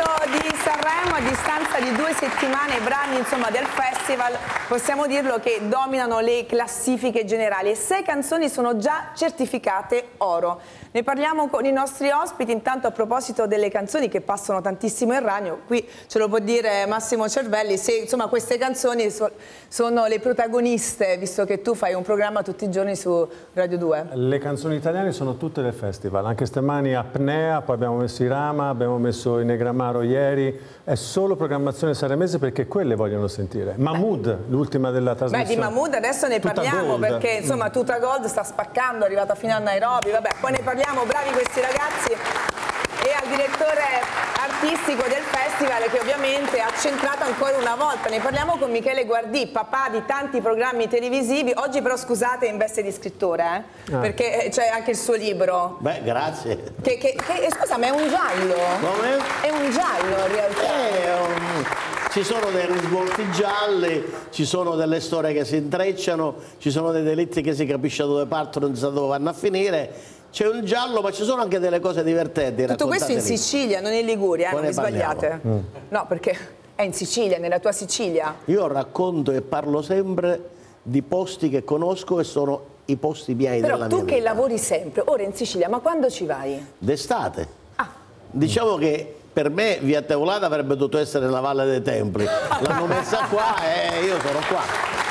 di Sanremo, a distanza di 2 settimane, i brani insomma del festival, possiamo dirlo che dominano le classifiche generali e 6 canzoni sono già certificate oro. Ne parliamo con i nostri ospiti. Intanto, a proposito delle canzoni che passano tantissimo in radio, qui ce lo può dire Massimo Cervelli, se insomma queste canzoni sono le protagoniste, visto che tu fai un programma tutti i giorni su Radio 2. Le canzoni italiane sono tutte del festival, anche stamani Apnea, poi abbiamo messo i Rama, abbiamo messo i Negramaro ieri, è solo programmazione sanremese perché quelle vogliono sentire. Mahmood, l'ultima della trasmissione. Beh, di Mahmood adesso ne parliamo perché insomma Tuta Gold sta spaccando, è arrivata fino a Nairobi, vabbè, poi ne parliamo, bravi questi ragazzi, e al direttore artistico del festival che ovviamente ha centrato ancora una volta. Ne parliamo con Michele Guardì, papà di tanti programmi televisivi, oggi però scusate in veste di scrittore, perché c'è anche il suo libro. Beh, grazie. Scusa, ma è un giallo? Come? È un giallo in realtà. Ci sono dei risvolti gialli, ci sono delle storie che si intrecciano, ci sono dei delitti che si capisce dove partono e non si sa dove vanno a finire. C'è un giallo, ma ci sono anche delle cose divertenti. Tutto questo in Sicilia, non in Liguria, non vi sbagliate. No, perché è in Sicilia, nella tua Sicilia. Io racconto e parlo sempre di posti che conosco e sono i posti miei della mia vita. Però tu che lavori sempre, ora in Sicilia, ma quando ci vai? D'estate. Diciamo che per me Via Teulada avrebbe dovuto essere la Valle dei Templi. L'hanno messa qua e io sono qua.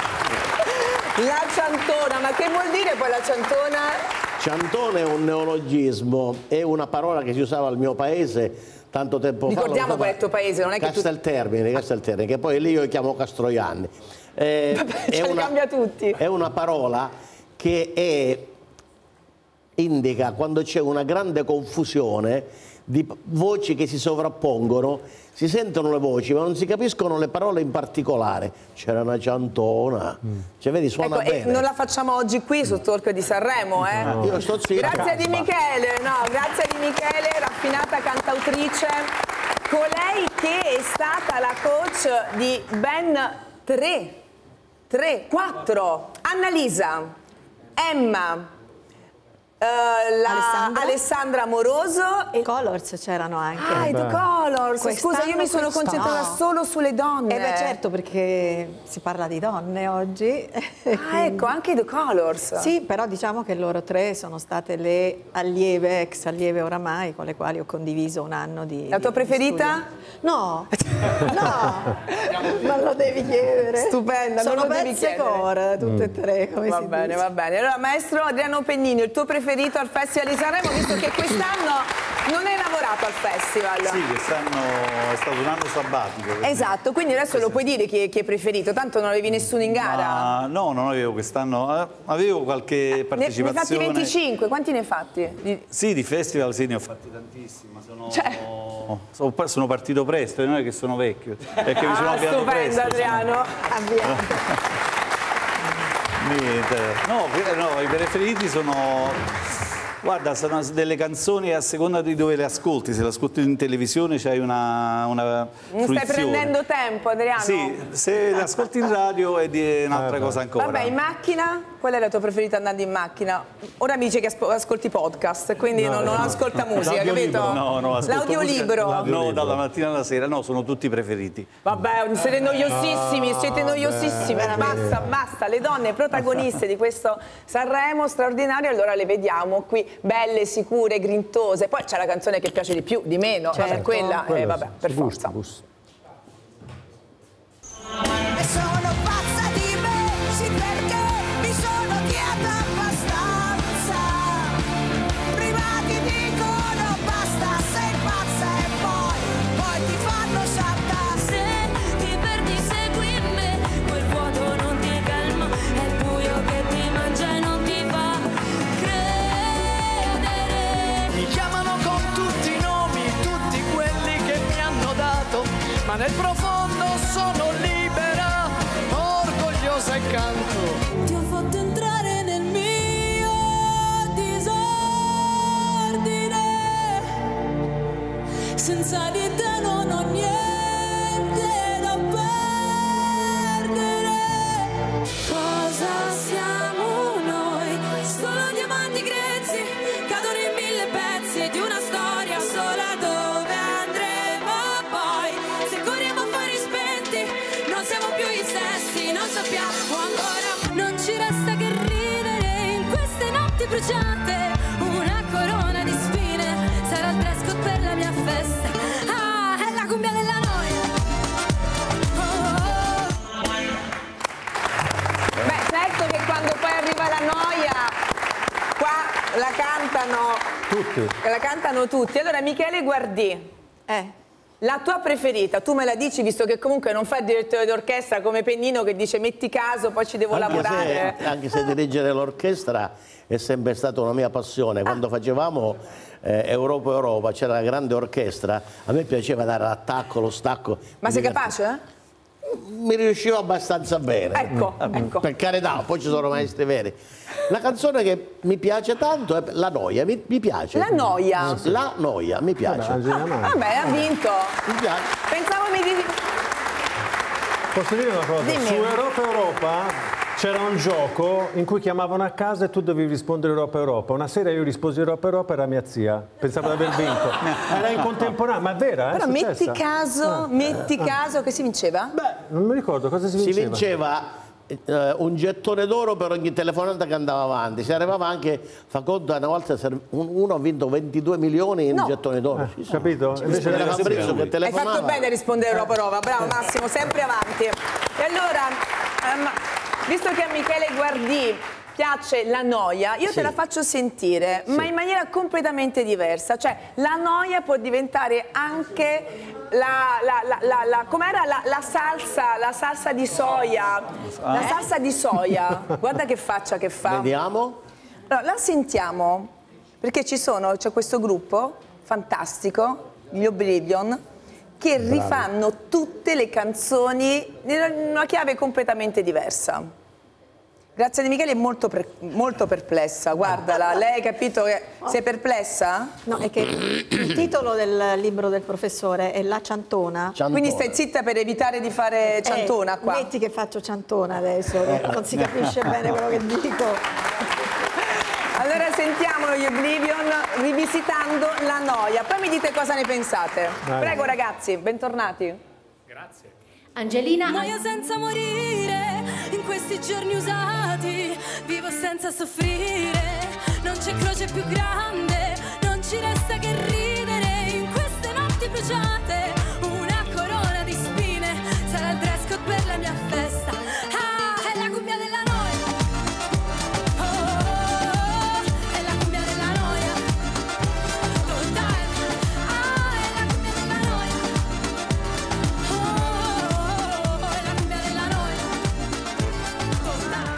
La ciantona, ma che vuol dire poi la ciantona? Ciantone è un neologismo, è una parola che si usava al mio paese tanto tempo fa. Ricordiamo qual è il tuo paese, non è che Casteltermine, Casteltermine, che poi lì io chiamo Castroianni. Cambia tutti. È una parola che indica quando c'è una grande confusione di voci che si sovrappongono, si sentono le voci ma non si capiscono le parole in particolare. C'era una ciantona, cioè vedi, suona bene. Non la facciamo oggi qui sul Talk di Sanremo, No. Io sto zitto. Grazie di Michele, grazie di Michele, raffinata cantautrice, colei che è stata la coach di ben 4, Annalisa, Emma, Alessandra Amoroso e Colors c'erano anche. I The Colors. Scusa, io mi sono concentrata solo sulle donne. Beh, certo, perché si parla di donne oggi. Ecco, anche i The Colors. Sì, però diciamo che loro 3 sono state le allieve, ex allieve oramai, con le quali ho condiviso un anno di La tua preferita? No, non lo devi chiedere. Stupenda, sono non lo devi chiedere. Core, tutte e 3, come va si bene, dice. Va bene. Allora, maestro Adriano Pennini, il tuo preferito al Festival di Sanremo, visto che quest'anno non hai lavorato al festival. Sì, quest'anno è stato un anno sabbatico. Esatto, quindi adesso lo puoi dire chi è preferito, tanto non avevi nessuno in gara. No, non avevo quest'anno, avevo qualche partecipazione. Ne hai fatti 25, quanti ne hai fatti? Sì, di festival sì, ne ho fatti tantissimi, sono partito presto, non è che sono vecchio, perché mi sono avviato presto. Stupendo Adriano. Niente. No, i preferiti sono... Guarda, sono delle canzoni a seconda di dove le ascolti. Se le ascolti in televisione c'hai una fruizione. Stai prendendo tempo, Adriano? Sì, se le ascolti in radio è un'altra cosa ancora. Vabbè, in macchina? Qual è la tua preferita andando in macchina? Ora mi dice che ascolti podcast, quindi non ascolta musica, capito? No, l'audiolibro. No, dalla mattina alla sera, no, sono tutti preferiti. Vabbè, siete noiosissimi, basta, le donne protagoniste di questo Sanremo straordinario, allora le vediamo qui, belle, sicure, grintose, poi c'è la canzone che piace di più, di meno, vabbè, quella vabbè, per forza. E sono pazza di me, sì, perché mi sono quieta abbastanza. Prima ti dicono basta, sei pazza e poi ti fanno saltare. Se ti perdi segui me, quel vuoto non ti calma, è il buio che ti mangia e non ti fa credere. Mi chiamano con tutti i nomi, tutti quelli che mi hanno dato, ma nel profondo sono libera, orgogliosa e canto. Ti ho fatto entrare nel mio disordine, senza di te non ho niente da perdere. Cosa siamo noi? Solo diamanti grezzi, cadono in 1000 pezzi di una storia sola dove andremo bruciate, una corona di spine, sarà il dress code per la mia festa. Ah, è la cumbia della noia. Oh, oh, oh. Beh, certo che quando poi arriva la noia, qua la cantano tutti. Allora, Michele Guardì, la tua preferita, tu me la dici, visto che comunque non fai il direttore d'orchestra come Pennino che dice metti caso, poi ci devo lavorare. Anche se dirigere l'orchestra è sempre stata una mia passione. Quando facevamo Europa, c'era la grande orchestra, a me piaceva dare l'attacco, lo stacco. Ma sei capace? Mi riuscivo abbastanza bene. Ecco. Per carità, poi ci sono maestri veri. La canzone che mi piace tanto è La Noia, mi piace. La Noia? La Noia, mi piace. Vabbè, ha vinto. Mi piace. Pensavo Posso dire una cosa? Dimmi. Su Europa c'era un gioco in cui chiamavano a casa e tu dovevi rispondere Europa. Una sera io risposi Europa, era mia zia. Pensavo di aver vinto. Era in contemporanea, ma è vera, Però metti caso che si vinceva? Beh, non mi ricordo cosa si vinceva. Si vinceva un gettone d'oro per ogni telefonata che andava avanti. Si arrivava anche, fa conto, una volta uno ha vinto 22 milioni in gettoni d'oro. Capito? Invece era Fabrizio che Hai telefonava. fatto bene a rispondere Europa. Bravo Massimo, sempre avanti. E allora, visto che a Michele Guardì piace la noia, io te la faccio sentire, ma in maniera completamente diversa. Cioè, la noia può diventare anche com'era la salsa di soia. La salsa di soia. Guarda che faccia che fa. Vediamo. Allora, la sentiamo, perché c'è questo gruppo fantastico, gli Oblivion, che rifanno tutte le canzoni in una chiave completamente diversa. Grazie di Michele è molto perplessa, guardala, lei ha capito che sei perplessa? No, è che il titolo del libro del professore è La Ciantona. Quindi stai zitta per evitare di fare ciantona qua. Metti che faccio ciantona adesso, non si capisce bene quello che dico. Allora sentiamo gli Oblivion rivisitando La Noia, poi mi dite cosa ne pensate. Prego ragazzi, bentornati. Grazie. Angelina, muoio senza morire, in questi giorni usati, vivo senza soffrire, non c'è croce più grande, non ci resta che ridere, in queste notti bruciate, una corona di spine, sarà il dress code per la mia festa, ah, è la cumbia della noia, oh, oh, oh, è la cumbia della noia, totale, ah, è la cumbia della noia, oh, oh, oh, è la cumbia della noia, totale.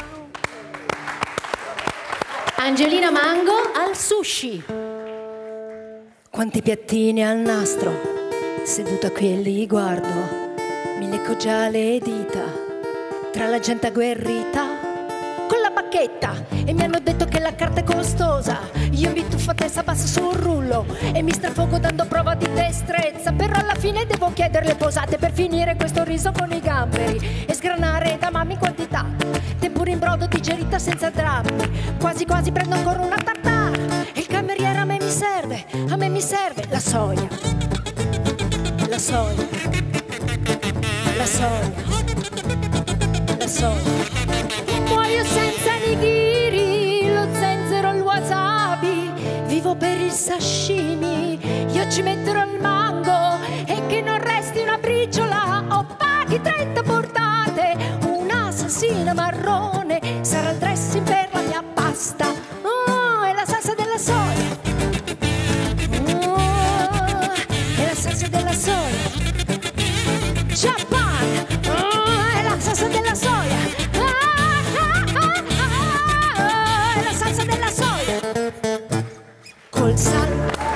Angelina Mango al sushi. Quanti piattini al nastro, seduta qui e li guardo, mi lecco già le dita, tra la gente agguerrita, con la bacchetta, e mi hanno detto che la carta è costosa, io mi tuffo a testa bassa sul rullo, e mi strafogo dando prova di destrezza, però alla fine devo chiedere le posate, per finire questo riso con i gamberi, e sgranare da mamma in quantità, tempura in brodo digerita senza drammi, quasi quasi prendo ancora una tartare, e il cameriere a me mi serve la soia, la soia, la soia, la soia. Muoio senza nigiri, lo zenzero, il wasabi, vivo per il sashimi, io ci metterò il mango, e che non resti una briciola, o paghi 30 portate, una salsina marrone, sarà il dressing per la mia pasta, oh, è la salsa della soia, oh, è la salsa della soia, Japan, oh, è la salsa della soia, è la salsa della soia, col sale.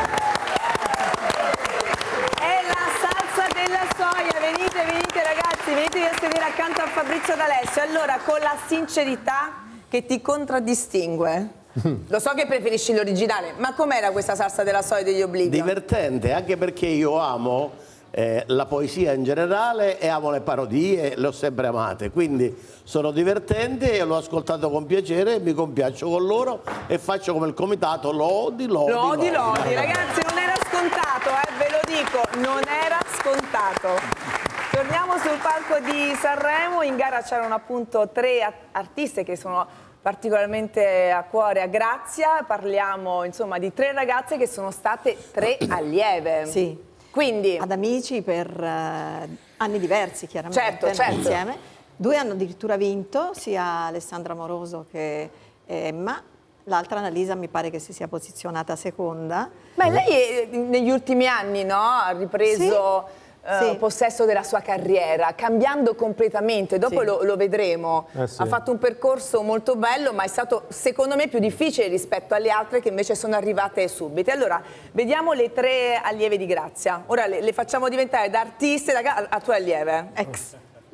È la salsa della soia, venite ragazzi, venite a sedere accanto a Fabrizio D'Alessio. Allora, con la sincerità che ti contraddistingue, lo so che preferisci l'originale, ma com'era questa salsa della soia degli Oblivion? Divertente, anche perché io amo la poesia in generale e amo le parodie, le ho sempre amate, quindi sono divertente e l'ho ascoltato con piacere e mi compiaccio con loro e faccio come il comitato lodi. Lodi, ragazzi, non era scontato, ve lo dico, non era scontato. Torniamo sul palco palco di Sanremo in gara c'erano appunto 3 artiste che sono particolarmente a cuore a Grazia. Parliamo insomma di 3 ragazze che sono state 3 allieve. Sì. Quindi ad Amici per anni diversi, chiaramente, certo. insieme. 2 hanno addirittura vinto, sia Alessandra Amoroso che Emma. L'altra, Annalisa, mi pare che si sia posizionata seconda. Beh, lei negli ultimi anni, no, ha ripreso possesso della sua carriera, cambiando completamente. Dopo lo vedremo. Sì. Ha fatto un percorso molto bello, ma è stato, secondo me, più difficile rispetto alle altre che invece sono arrivate subito. Allora, vediamo le 3 allieve di Grazia. Ora le facciamo diventare da artiste a tue allieve. Ex.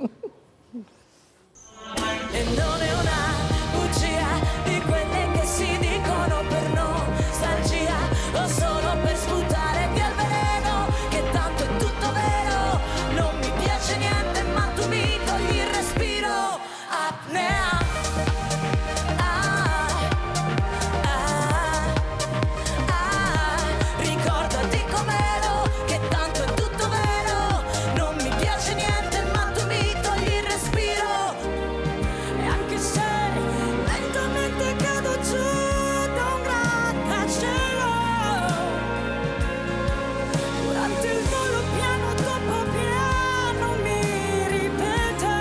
E non è una bugia di quelle che si dicono per nostalgia o solo per sputare via il veleno, che tanto è tutto vero, non mi piace niente ma tu mi togli il respiro. Apnea. Ricordati com'ero, che tanto è tutto vero, non mi piace niente ma tu mi togli il respiro. E anche se lentamente cado giù da un grattacielo, durante il volo piano dopo piano mi ripeto,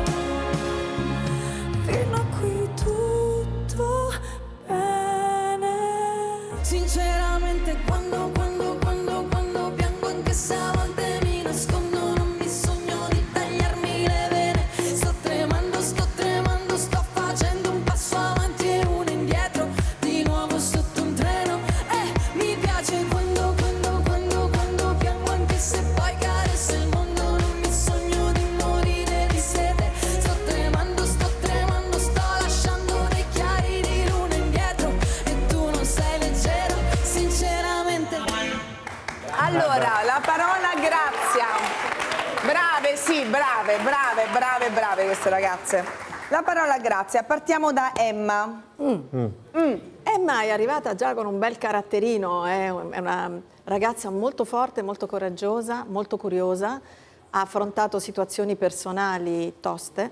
fino a qui tutto bene. Sinceramente quando piango, anche se a volte mi nascondo, non mi sogno di tagliarmi le vene. Sto tremando, sto facendo un passo avanti e uno indietro, di nuovo sotto un treno. Mi piace quando piango, anche se poi carezza il mondo, non mi sogno di morire di sete. Sto tremando, sto lasciando dei chiari di luna indietro e tu non sei leggero, sinceramente. Allora, la parola Grazia. Brave, sì, brave queste ragazze. La parola Grazia, partiamo da Emma. Emma è arrivata già con un bel caratterino, è una ragazza molto forte, molto coraggiosa, molto curiosa, ha affrontato situazioni personali toste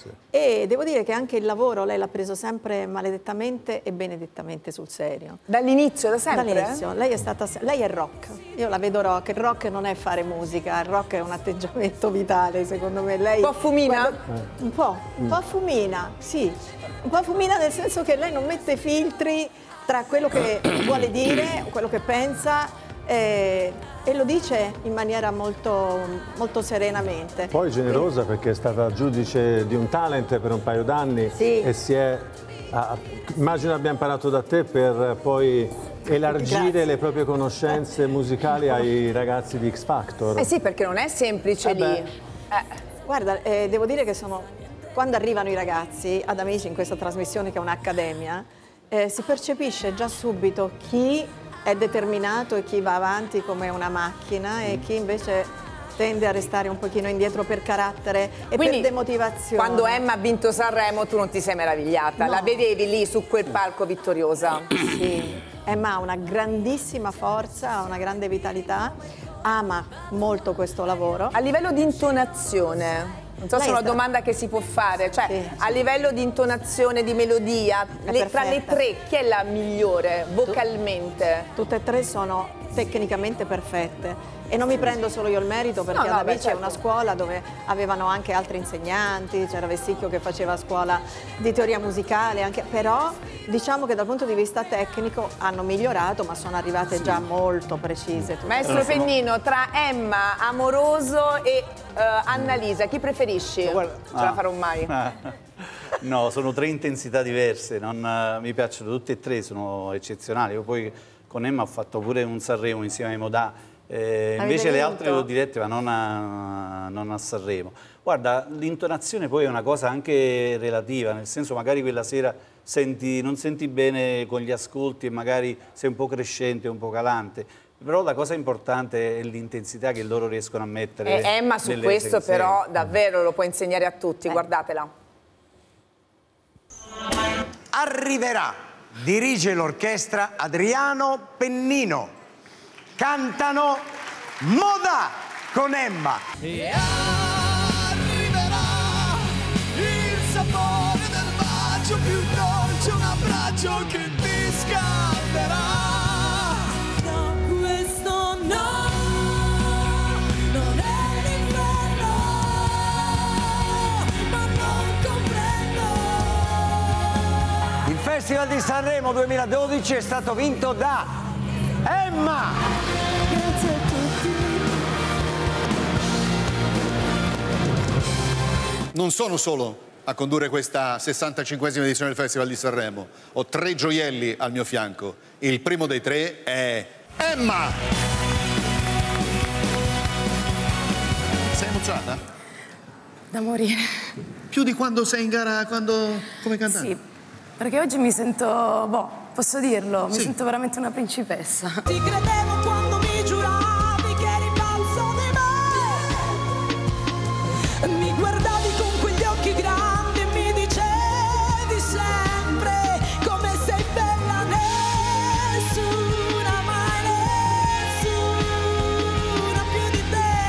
e devo dire che anche il lavoro lei l'ha preso sempre maledettamente e benedettamente sul serio. Dall'inizio, da sempre? Dall'inizio, lei è rock, io la vedo rock, il rock non è fare musica, il rock è un atteggiamento vitale secondo me. Lei, un po' fumina? Un po' fumina, sì, un po' fumina nel senso che lei non mette filtri tra quello che vuole dire, quello che pensa e lo dice in maniera molto, molto serenamente. Poi generosa perché è stata giudice di un talent per un paio d'anni e si è... immagino abbia imparato da te per poi elargire le proprie conoscenze musicali ai ragazzi di X Factor. Eh sì, perché non è semplice lì. Guarda, devo dire che quando arrivano i ragazzi ad Amici in questa trasmissione che è un'accademia, si percepisce già subito chi è determinato e chi va avanti come una macchina e chi invece tende a restare un pochino indietro per carattere e quindi, per demotivazione. Quando Emma ha vinto Sanremo tu non ti sei meravigliata, No. La vedevi lì su quel palco vittoriosa. Sì, Emma ha una grandissima forza, ha una grande vitalità, ama molto questo lavoro. A livello di intonazione, non so se è una domanda che si può fare, cioè Sì. a livello di intonazione, di melodia, tra le perfetta. 3 chi è la migliore vocalmente? Tutte e 3 sono tecnicamente perfette e non mi prendo solo io il merito perché ad Amici è una scuola dove avevano anche altri insegnanti, c'era Vessicchio che faceva scuola di teoria musicale, però diciamo che dal punto di vista tecnico hanno migliorato ma sono arrivate già molto precise. Maestro Pennino, tra Emma, Amoroso e Annalisa, chi preferisci? Ce la farò mai. No, sono 3 intensità diverse, mi piacciono tutte e 3, sono eccezionali. Io poi con Emma ho fatto pure un Sanremo insieme ai Modà, invece le altre le ho dirette ma non a Sanremo. Guarda, l'intonazione poi è una cosa anche relativa, nel senso magari quella sera non senti bene con gli ascolti e magari sei un po' crescente, un po' calante. Però la cosa importante è l'intensità che loro riescono a mettere. Emma su questo però davvero lo può insegnare a tutti, guardatela. Arriverà, dirige l'orchestra Adriano Pennino. Cantano Modà con Emma. E arriverà bacio più dolce, un abbraccio che ti scalderà. No, questo no, non è l'inferno, ma non comprendo. Il Festival di Sanremo 2012 è stato vinto da Emma. Grazie a tutti. Non sono solo a condurre questa 65esima edizione del Festival di Sanremo. Ho 3 gioielli al mio fianco. Il primo dei 3 è Emma. Sei emozionata? Da morire. Più di quando sei in gara come cantante? Sì, perché oggi mi sento, posso dirlo, mi sento veramente una principessa. Ti credevo quando mi giuravi che eri pazzo di me. Mi guardavi con quegli occhi grandi e mi dicevi sempre come sei bella, nessuna, mai nessuna più di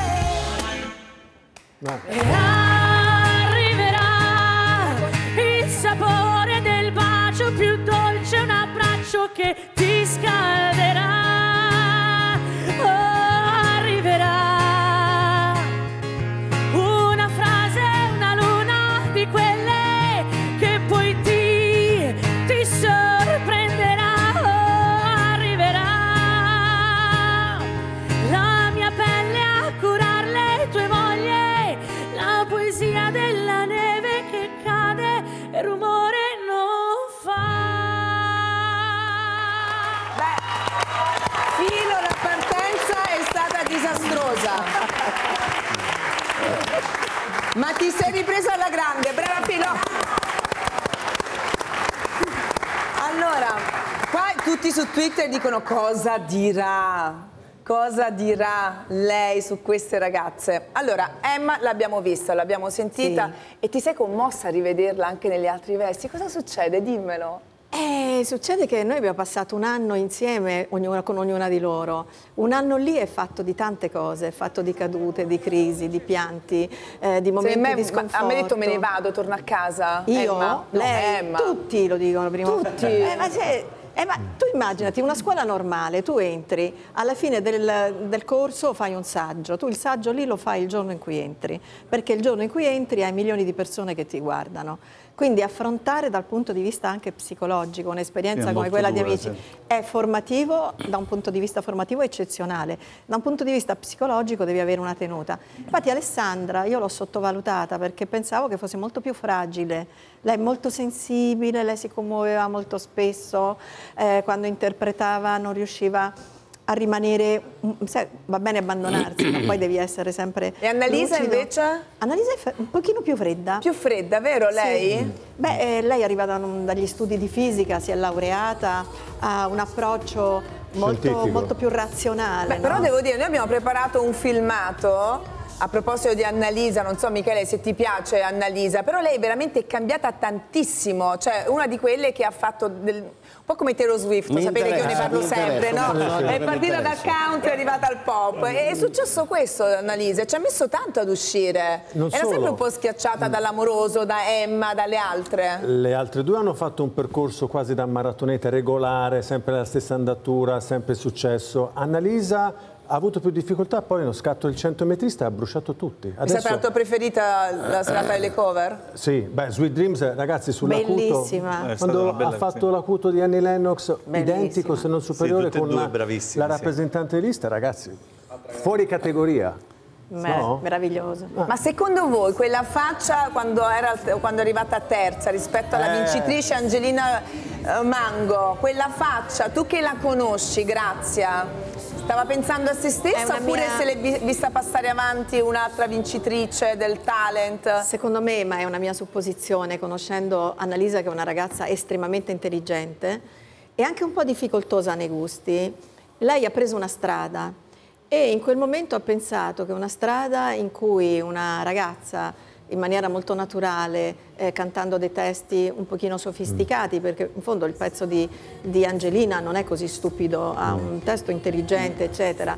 te. E arriverà il sapore del bacio più dolce, un abbraccio che ti scalderà. Oh, arriverà una frase, una luna di quelle che poi ti sorprenderà. Oh, arriverà la mia pelle a curar le tue voglie, la poesia della neve che cade e rumore non fa. Filo, la partenza è stata disastrosa. Ma ti sei ripresa alla grande, brava Filo. Allora, qua tutti su Twitter dicono cosa dirà lei su queste ragazze. Allora, Emma l'abbiamo vista, l'abbiamo sentita e ti sei commossa a rivederla anche negli altri vesti. Cosa succede? Dimmelo. Succede che noi abbiamo passato un anno insieme, con ognuna di loro. Un anno lì è fatto di tante cose, è fatto di cadute, di crisi, di pianti, di momenti di sconforto. A me detto me ne vado, torno a casa. Io? Emma? Lei? Emma. Tutti lo dicono prima. Tutti. Ma tu immaginati una scuola normale, tu entri, alla fine del corso fai un saggio, tu il saggio lì lo fai il giorno in cui entri, perché il giorno in cui entri hai milioni di persone che ti guardano. Quindi affrontare dal punto di vista anche psicologico un'esperienza come quella di Amici è formativo, da un punto di vista formativo eccezionale, da un punto di vista psicologico devi avere una tenuta. Infatti Alessandra io l'ho sottovalutata perché pensavo che fosse molto più fragile, lei è molto sensibile, lei si commuoveva molto spesso, quando interpretava non riusciva a rimanere, va bene abbandonarsi, ma poi devi essere sempre E Annalisa lucido. invece? Annalisa è un pochino più fredda. Più fredda, vero lei? Sì. Beh, lei arriva dagli studi di fisica, si è laureata, ha un approccio molto più razionale. Beh, però devo dire, noi abbiamo preparato un filmato a proposito di Annalisa, non so Michele se ti piace Annalisa, però lei veramente è cambiata tantissimo, cioè una di quelle che ha fatto un po' come Taylor Swift, sapete che io ne parlo sempre, no? È partita dal country, è arrivata al pop. È successo questo Annalisa, ci ha messo tanto ad uscire. Era sempre un po' schiacciata dall'amoroso, da Emma, dalle altre. Le altre due hanno fatto un percorso quasi da maratoneta regolare, sempre la stessa andatura, sempre successo. Annalisa ha avuto più difficoltà, poi nello scatto del 100metrista ha bruciato tutti. È stata la tua preferita la serata delle cover? Sì, beh, Sweet Dreams, ragazzi, sull'acuto. Bellissima. Quando ha fatto l'acuto di Annie Lennox, identico se non superiore con la rappresentante di lista, ragazzi, fuori categoria. No? Meraviglioso. Ma secondo voi quella faccia quando è arrivata terza rispetto alla vincitrice Angelina Mango, quella faccia, tu che la conosci, Grazia, stava pensando a se stessa oppure se l'è vista passare avanti un'altra vincitrice del talent? Secondo me, ma è una mia supposizione, conoscendo Annalisa che è una ragazza estremamente intelligente e anche un po' difficoltosa nei gusti, lei ha preso una strada e in quel momento ha pensato che una strada in cui una ragazza in maniera molto naturale, cantando dei testi un pochino sofisticati, perché in fondo il pezzo di Angelina non è così stupido, ha un testo intelligente, eccetera.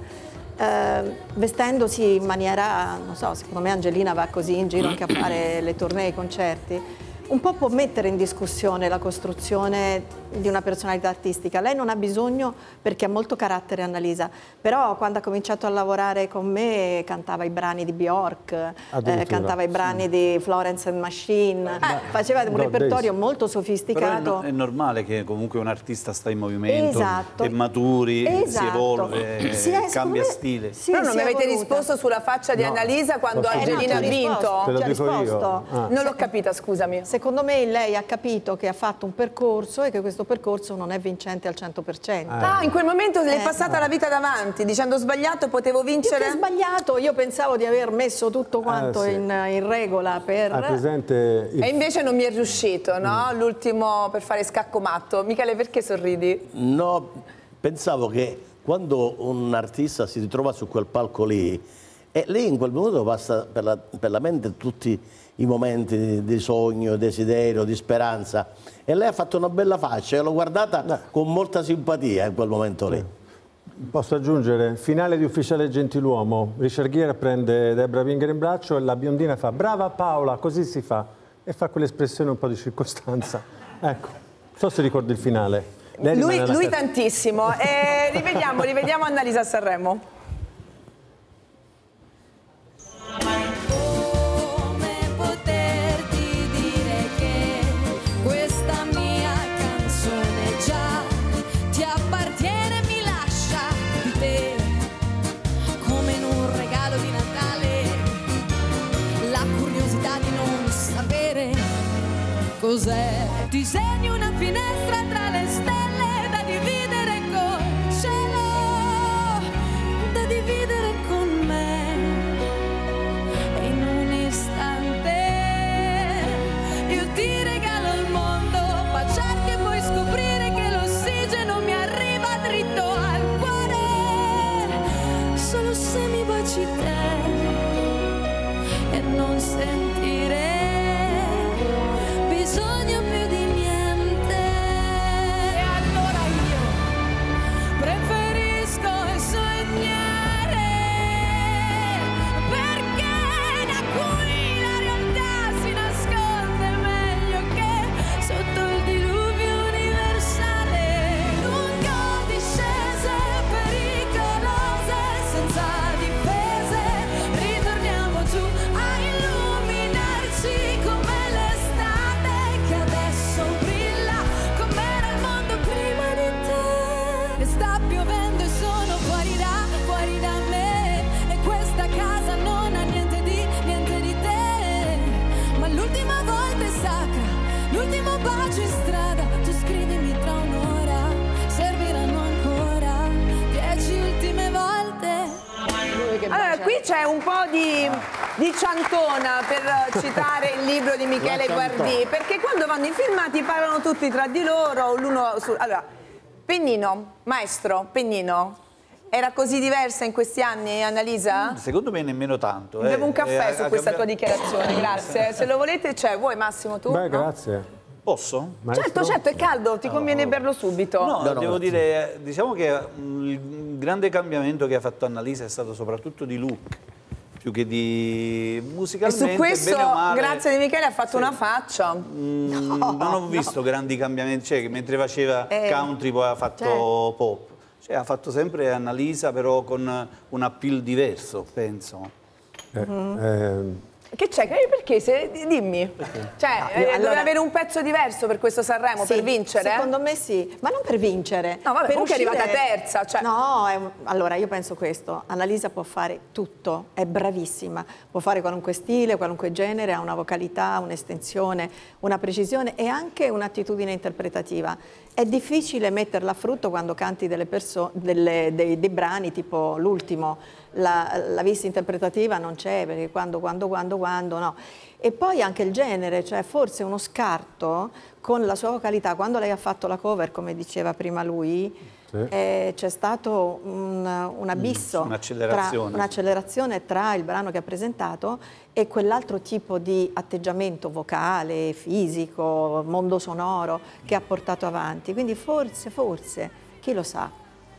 Vestendosi in maniera, non so, secondo me Angelina va così in giro anche a fare le tournée, i concerti. un po' può mettere in discussione la costruzione di una personalità artistica. Lei non ha bisogno perché ha molto carattere, Annalisa, però quando ha cominciato a lavorare con me cantava i brani di Bjork, cantava i brani di Florence and Machine, faceva un repertorio molto sofisticato. Però è normale che comunque un artista sta in movimento, Esatto. e maturi, si Esatto. evolve, secondo cambia me- stile. sì, Però non si mi è avete evoluta. risposto sulla faccia di No. Annalisa quando Posso Angelina ha dirti? vinto? Te lo Ci ha dico io. risposto. Ah. Non l'ho capita, scusami. Secondo me lei ha capito che ha fatto un percorso e che questo percorso non è vincente al 100%. Ah, in quel momento le è passata la vita davanti, dicendo sbagliato, potevo Più vincere? che sbagliato, io pensavo di aver messo tutto quanto sì. in regola per... Hai presente E invece non mi è riuscito, no? L'ultimo per fare scacco matto. Michele, perché sorridi? No, pensavo che quando un artista si ritrova su quel palco lì, e lei in quel momento passa per la mente tutti i momenti di sogno, desiderio, di speranza, e lei ha fatto una bella faccia, e l'ho guardata con molta simpatia in quel momento lì. Posso aggiungere, finale di Ufficiale Gentiluomo, Richard Gere prende Debra Winger in braccio e la biondina fa brava Paola, così si fa, e fa quell'espressione un po' di circostanza. Ecco, non so se ricordi il finale. Lei rimane alla Lui testa. tantissimo. Rivediamo Annalisa a Sanremo. Come poterti dire che questa mia canzone già ti appartiene e mi lascia di te, come in un regalo di Natale, la curiosità di non sapere cos'è. Disegni una finestra tra le stelle da dividere col cielo, da dividere con me. In un istante io ti regalo il mondo, baciarti e poi scoprire che l'ossigeno mi arriva dritto al cuore, solo se mi baci te e non sentire bisogno più di niente. E allora io preferisco sognare, perché da qui la realtà si nasconde meglio che sotto il diluvio universale. Lungo discese pericolose, senza difese, ritorniamo giù a illuminarci come l'estate che adesso brilla, com'era il mondo prima di te. E sta piovendo e sono fuori da me, e questa casa non ha niente di te, ma l'ultima volta è sacra, l'ultimo bacio in strada, tu scrivimi tra un'ora, serviranno ancora 10 ultime volte. Allora, qui c'è un po' di ciantona, per citare il libro di Michele Guardì, perché quando vanno i filmati parlano tutti tra di loro, Allora, Pennino, maestro Pennino, era così diversa in questi anni, Annalisa? Secondo me nemmeno tanto. Bevo un caffè su questa tua dichiarazione, grazie. Se lo volete c'è. Vuoi Massimo tu? Beh, No? grazie. Posso? Maestro? Certo, è caldo, ti conviene berlo subito. No, devo dire, diciamo che il grande cambiamento che ha fatto Annalisa è stato soprattutto di look, più che di E musicalmente. su questo, bene o male, grazie di Michele, ha fatto una faccia. non ho visto grandi cambiamenti, cioè che mentre faceva country poi ha fatto pop. Cioè ha fatto sempre Annalisa, però con un appeal diverso, penso. Che c'è? Perché? Dimmi. Cioè, doveva avere un pezzo diverso per questo Sanremo, Sì, per vincere? Secondo me sì, ma non per vincere. No, vabbè, per comunque è arrivata terza. Cioè... No, allora io penso questo, Annalisa può fare tutto, è bravissima, può fare qualunque stile, qualunque genere, ha una vocalità, un'estensione, una precisione e anche un'attitudine interpretativa. È difficile metterla a frutto quando canti dei brani tipo l'ultimo, la vista interpretativa non c'è, perché quando no. E poi anche il genere, cioè forse uno scarto con la sua vocalità, quando lei ha fatto la cover, come diceva prima lui, c'è stato un abisso, un'accelerazione tra il brano che ha presentato e quell'altro tipo di atteggiamento vocale, fisico, mondo sonoro che ha portato avanti. Quindi forse, chi lo sa?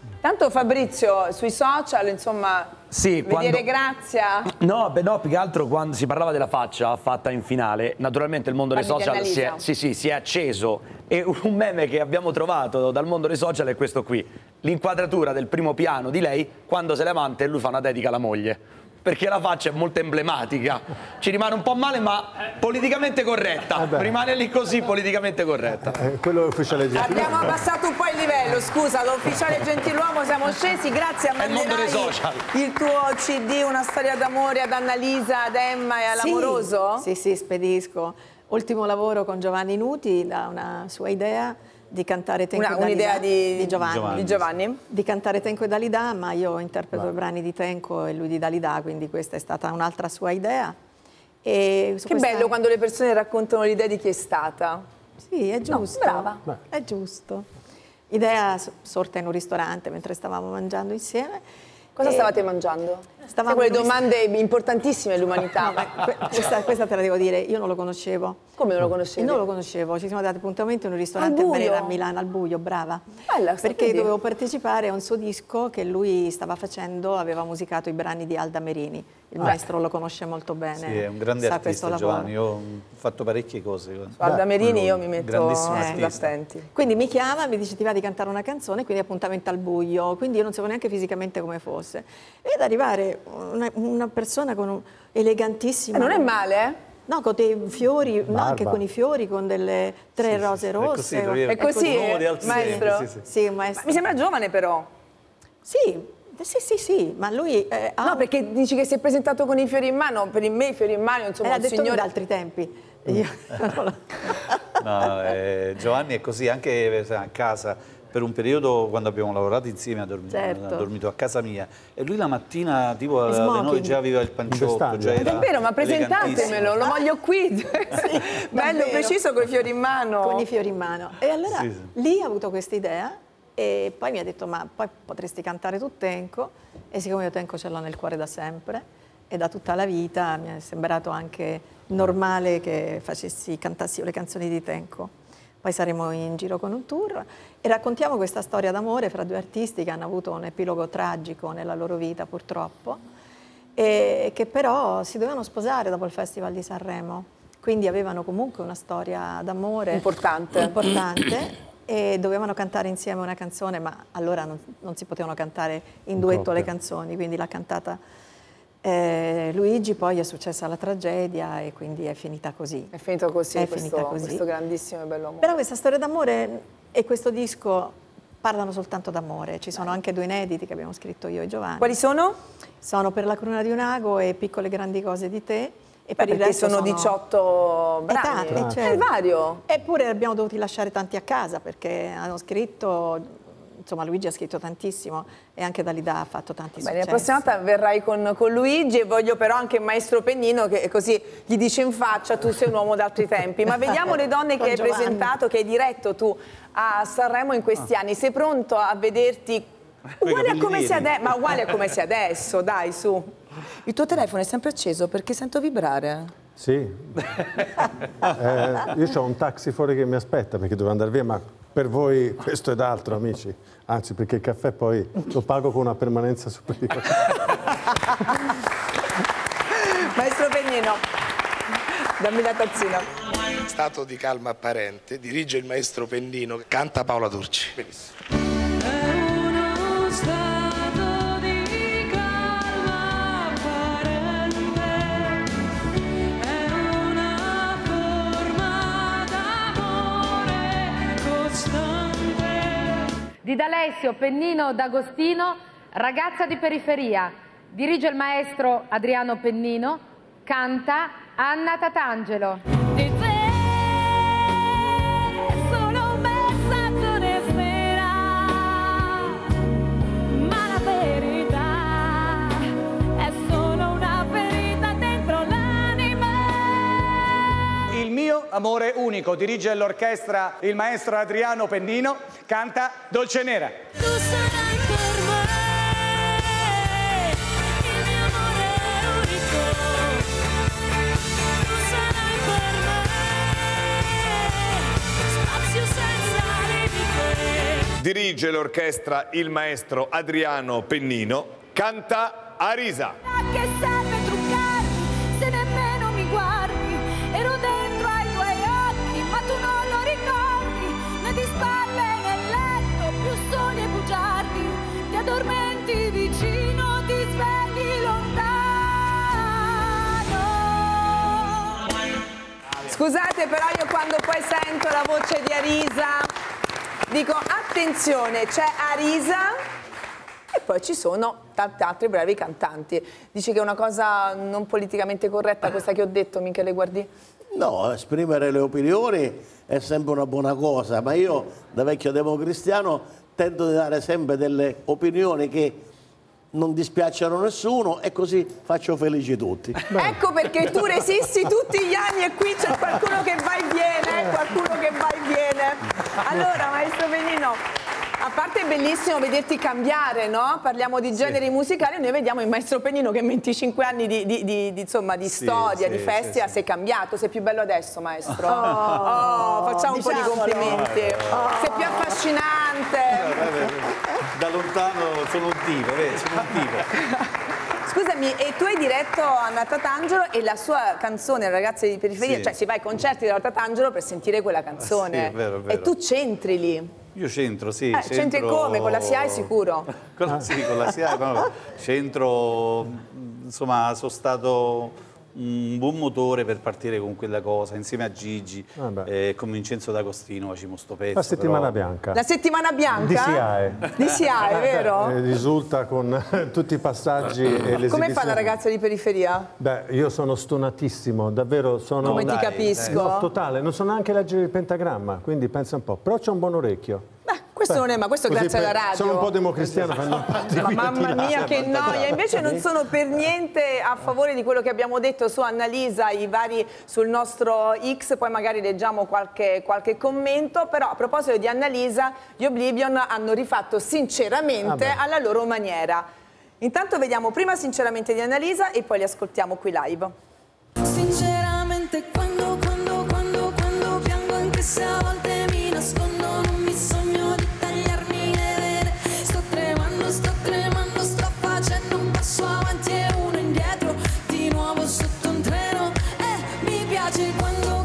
Tanto Fabrizio, sui social, insomma, sì, vedere Grazia... No, più che altro quando si parlava della faccia fatta in finale, naturalmente il mondo dei social si è acceso, e un meme che abbiamo trovato dal mondo dei social è questo qui, l'inquadratura del primo piano di lei quando se l'amante e lui fa una dedica alla moglie. Perché la faccia è molto emblematica, ci rimane un po' male ma politicamente corretta, rimane lì così politicamente corretta. Quello è ufficiale Gentiluomo. Abbiamo abbassato un po' il livello, scusa, l'ufficiale Gentiluomo siamo scesi, grazie a manderai il tuo CD, una storia d'amore ad Annalisa, ad Emma e all'amoroso? Sì, sì, spedisco. Ultimo lavoro con Giovanni Nuti, da una sua idea di cantare Tenco e Dalida. Un'idea di Giovanni. Di cantare Tenco e Dalida, ma io interpreto i brani di Tenco e lui di Dalida, quindi questa è stata un'altra sua idea. E che bello quando le persone raccontano l'idea di chi è stata. Sì, è giusto. No, brava. È giusto. Idea sorta in un ristorante mentre stavamo mangiando insieme. Cosa stavate mangiando? Stavamo quelle domande importantissime all'umanità. Questa te la devo dire, io non lo conoscevo. Come non lo conoscevi? Non lo conoscevo, ci siamo dati appuntamento in un ristorante a Milano, al buio, brava. Bella, perché dovevo partecipare a un suo disco che lui stava facendo, aveva musicato i brani di Alda Merini. Il maestro lo conosce molto bene. Sì, è un grande artista Giovanni, io ho fatto parecchie cose. Su Alda Merini io mi metto attenti. Quindi mi chiama, mi dice ti va di cantare una canzone, quindi appuntamento al buio, quindi io non sapevo neanche fisicamente come fosse. Ed arrivare una persona con elegantissima... non è male, eh? No, con dei fiori, no, anche con i fiori, con delle 3 rose rosse. È così, maestro? Sì, maestro. Mi sembra giovane però. Sì, ma lui... no, perché dici che si è presentato con i fiori in mano, per me i fiori in mano, insomma, era detto signore... d'altri tempi. Giovanni è così, anche a casa. Per un periodo, quando abbiamo lavorato insieme, ha dormito a casa mia. E lui la mattina, tipo alle 9, già aveva il panciotto. Già era è vero, ma presentatemelo, lo voglio qui. Sì, bello, preciso, con i fiori in mano. Con i fiori in mano. E allora lì ha avuto questa idea e poi mi ha detto, ma poi potresti cantare tu Tenco. E siccome io Tenco ce l'ho nel cuore da sempre e da tutta la vita, mi è sembrato anche normale che cantassi io le canzoni di Tenco. Poi saremo in giro con un tour e raccontiamo questa storia d'amore fra 2 artisti che hanno avuto un epilogo tragico nella loro vita, purtroppo, e che però si dovevano sposare dopo il Festival di Sanremo. Quindi avevano comunque una storia d'amore importante e dovevano cantare insieme una canzone, ma allora non si potevano cantare in duetto le canzoni, quindi l'ha cantata Luigi, poi è successa la tragedia e quindi è finita così. È finito così, questo grandissimo e bello amore. Però questa storia d'amore e questo disco parlano soltanto d'amore. Ci sono anche 2 inediti che abbiamo scritto io e Giovanni. Quali sono? Sono Per la cruna di un ago e Piccole grandi cose di te. E per il perché resto sono 18 brani, è vario. Eppure abbiamo dovuti lasciare tanti a casa perché hanno scritto... Insomma, Luigi ha scritto tantissimo e anche Dalida ha fatto tanti successi. La prossima volta verrai con Luigi e voglio però anche il maestro Pennino che così gli dice in faccia tu sei un uomo d'altri tempi. Ma vediamo le donne che hai presentato, che hai diretto tu a Sanremo in questi anni. Sei pronto a vederti uguale a come sei adesso? Ma uguale a come sei adesso, dai, su. Il tuo telefono è sempre acceso perché sento vibrare. Sì. Io ho un taxi fuori che mi aspetta perché devo andare via, ma per voi questo ed altro, amici. Anzi, perché il caffè poi lo pago con una permanenza superiore. Maestro Pennino, dammi la tazzina. Stato di calma apparente, dirige il maestro Pennino, canta Paola Turci. Benissimo. Di D'Alessio, Pennino, D'Agostino, Ragazza di periferia. Dirige il maestro Adriano Pennino, canta Anna Tatangelo. Di te solo un messaggio resterà, ma la verità è solo una ferita dentro l'anima. Il mio amore unico, dirige l'orchestra il maestro Adriano Pennino, canta Dolce Nera. Tu sarai per me il mio amore unico, tu sarai per me spazio senza limite. dirige l'orchestra il maestro Adriano Pennino, canta Arisa. Che serve truccarmi se nemmeno mi guardi? Ero dentro ai tuoi occhi, ma tu non lo ricordi. Né di spalle nel letto, più sogni e bugiardi. Ti addormenti vicino, ti svegli lontano. Scusate, però io quando poi sento la voce di Arisa dico attenzione, c'è Arisa e poi ci sono tanti altri bravi cantanti. Dici che è una cosa non politicamente corretta questa che ho detto, Michele Guardì? No, esprimere le opinioni è sempre una buona cosa, ma io da vecchio democristiano tento di dare sempre delle opinioni che non dispiacciono nessuno e così faccio felici tutti. Ecco perché tu resisti tutti gli anni e qui c'è qualcuno che va e viene, Allora, maestro Pennino, a parte è bellissimo vederti cambiare, no? Parliamo di generi musicali, noi vediamo il maestro Pennino che in 25 anni di storia, di festival, sei cambiato, sei più bello adesso, maestro. Facciamo un po' di complimenti. Sei più affascinante. Da lontano sono un tipo, sono un tipo. Scusami, e tu hai diretto Anna Tatangelo e la sua canzone Ragazze di periferia, cioè si va ai concerti della Tatangelo per sentire quella canzone. Sì, è vero, è vero. E tu c'entri lì. Io c'entro, sì. C'entri come? Con la SIAE sicuro? Con la SIAE, no. C'entro, insomma, sono stato un buon motore per partire con quella cosa, insieme a Gigi e con Vincenzo D'Agostino facciamo sto pezzo. La settimana bianca. La settimana bianca? Di SIAE. Di SIAE, vero? Risulta con tutti i passaggi e l'esibizione. Come fa la ragazza di periferia? Beh, io sono stonatissimo, davvero sono... Come ti capisco? No, totale, non so neanche leggere il pentagramma, quindi pensa un po'. Però c'ho un buon orecchio. Questo non è, ma questo grazie alla radio. Sono un po' democristiano, prendo un po' di ma mamma mia che noia, invece non sono per niente a favore di quello che abbiamo detto su Annalisa, i vari sul nostro X, poi magari leggiamo qualche commento, però a proposito di Annalisa, gli Oblivion hanno rifatto sinceramente alla loro maniera. Intanto vediamo prima sinceramente di Annalisa e poi li ascoltiamo qui live. Sinceramente quando piango anche se a volte mi nascondo, non mi sogno di tagliarmi le vene. Sto tremando, sto facendo un passo avanti e uno indietro, di nuovo sotto un treno. Mi piace quando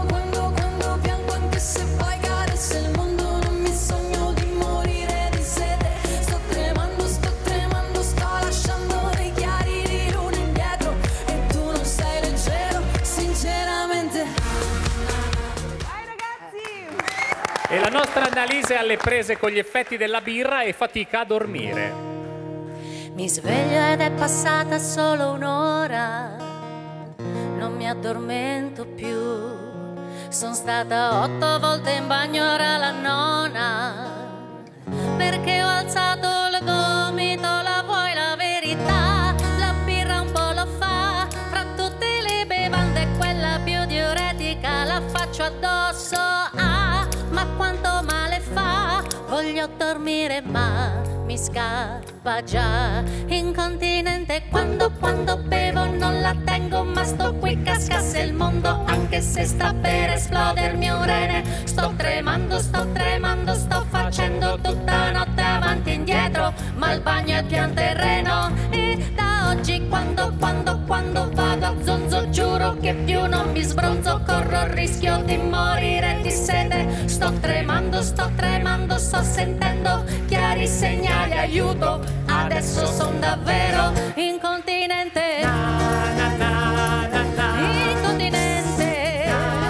piango anche se poi cadesse il mondo, non mi sogno di morire di sete. Sto tremando, sto lasciando dei chiari di luna indietro e tu non sei leggero, sinceramente. Vai ragazzi! E la nostra Annalisa è alle prese con gli effetti della birra e fatica a dormire. Mi sveglio ed è passata solo un'ora, non mi addormento più. Sono stata 8 volte in bagno, ora la nona, perché ho alzato il gomito, la vuoi la verità? La birra un po' lo fa, fra tutte le bevande quella più diuretica la faccio addosso. Ma quanto male fa, voglio dormire ma mi scappa già. Incontinente quando bevo non la tengo, ma sto qui cascasse il mondo, anche se sta per esplodermi un rene. Sto tremando, sto facendo tutta notte avanti e indietro, ma il bagno è pian terreno. E da oggi quando vado a zonzo giuro che più non mi sbronzo, corro il rischio di morire di sete. Sto tremando, sto sentendo chiari segnali, aiuto, adesso son davvero incontinente. Incontinente.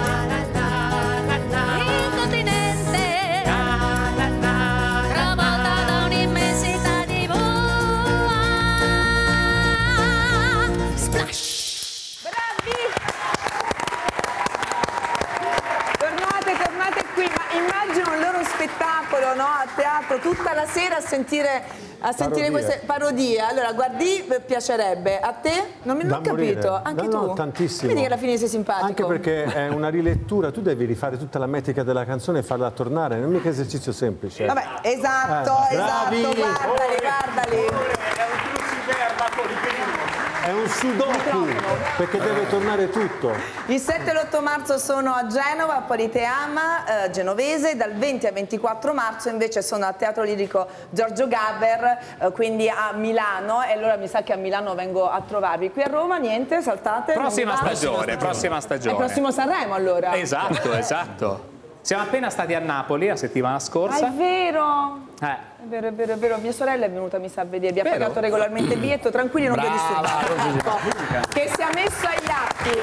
Incontinente. Travolta da un'immensità di splash. Bravi! Tornate qui, ma immagino il loro spettacolo, no? A teatro tutta la sera a sentire queste parodie. Allora, Guardì piacerebbe, a te? Non ho capito, anche tu? No, tantissimo. Vedi che alla fine sei simpatico. Anche perché è una rilettura, tu devi rifare tutta la metrica della canzone e farla tornare, non è mica esercizio semplice. Vabbè, esatto, Bravi. guardali. È un cruciverba con i È un sudoku, perché deve tornare tutto. Il 7 e l'8 marzo sono a Genova, a Politeama genovese, dal 20 al 24 marzo invece sono al Teatro Lirico Giorgio Gaber, quindi a Milano, e allora mi sa che a Milano vengo a trovarvi. Qui a Roma niente, saltate. Prossima stagione. È il prossimo Sanremo allora. Esatto, esatto. Siamo appena stati a Napoli la settimana scorsa. Ah, è vero! È vero. Mia sorella è venuta, mi sa, a vedervi. Ha pagato regolarmente il biglietto, tranquilli, non vi ho disturbato. Che si è messo agli atti.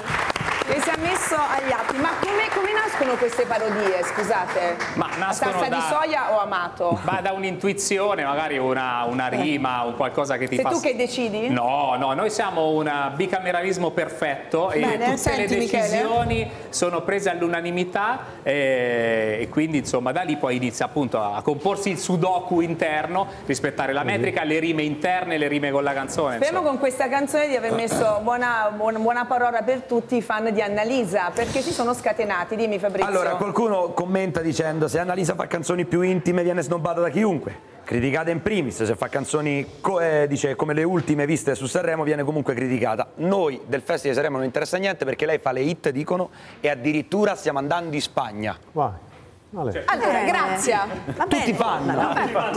Ma come nascono queste parodie, scusate? Ma nascono salsa di soia o amato? Ma da un'intuizione, magari una rima, un qualcosa che ti fa... Sei tu che decidi? No, noi siamo un bicameralismo perfetto. Bene, e tutte le decisioni sono prese all'unanimità e quindi insomma da lì poi inizia appunto a comporsi il sudoku interno, rispettare la metrica, le rime interne, le rime con la canzone. Speriamo con questa canzone di aver messo buona parola per tutti i fan di Annalisa, perché si sono scatenati. Dimmi Fabrizio. Allora, qualcuno commenta dicendo: se Annalisa fa canzoni più intime viene snobbata da chiunque. Criticata in primis, se fa canzoni dice come le ultime viste su Sanremo viene comunque criticata. Noi del Festival di Sanremo non interessa niente perché lei fa le hit, dicono, e addirittura stiamo andando in Spagna. Vai. Allora, grazie. Tutti fanno. Va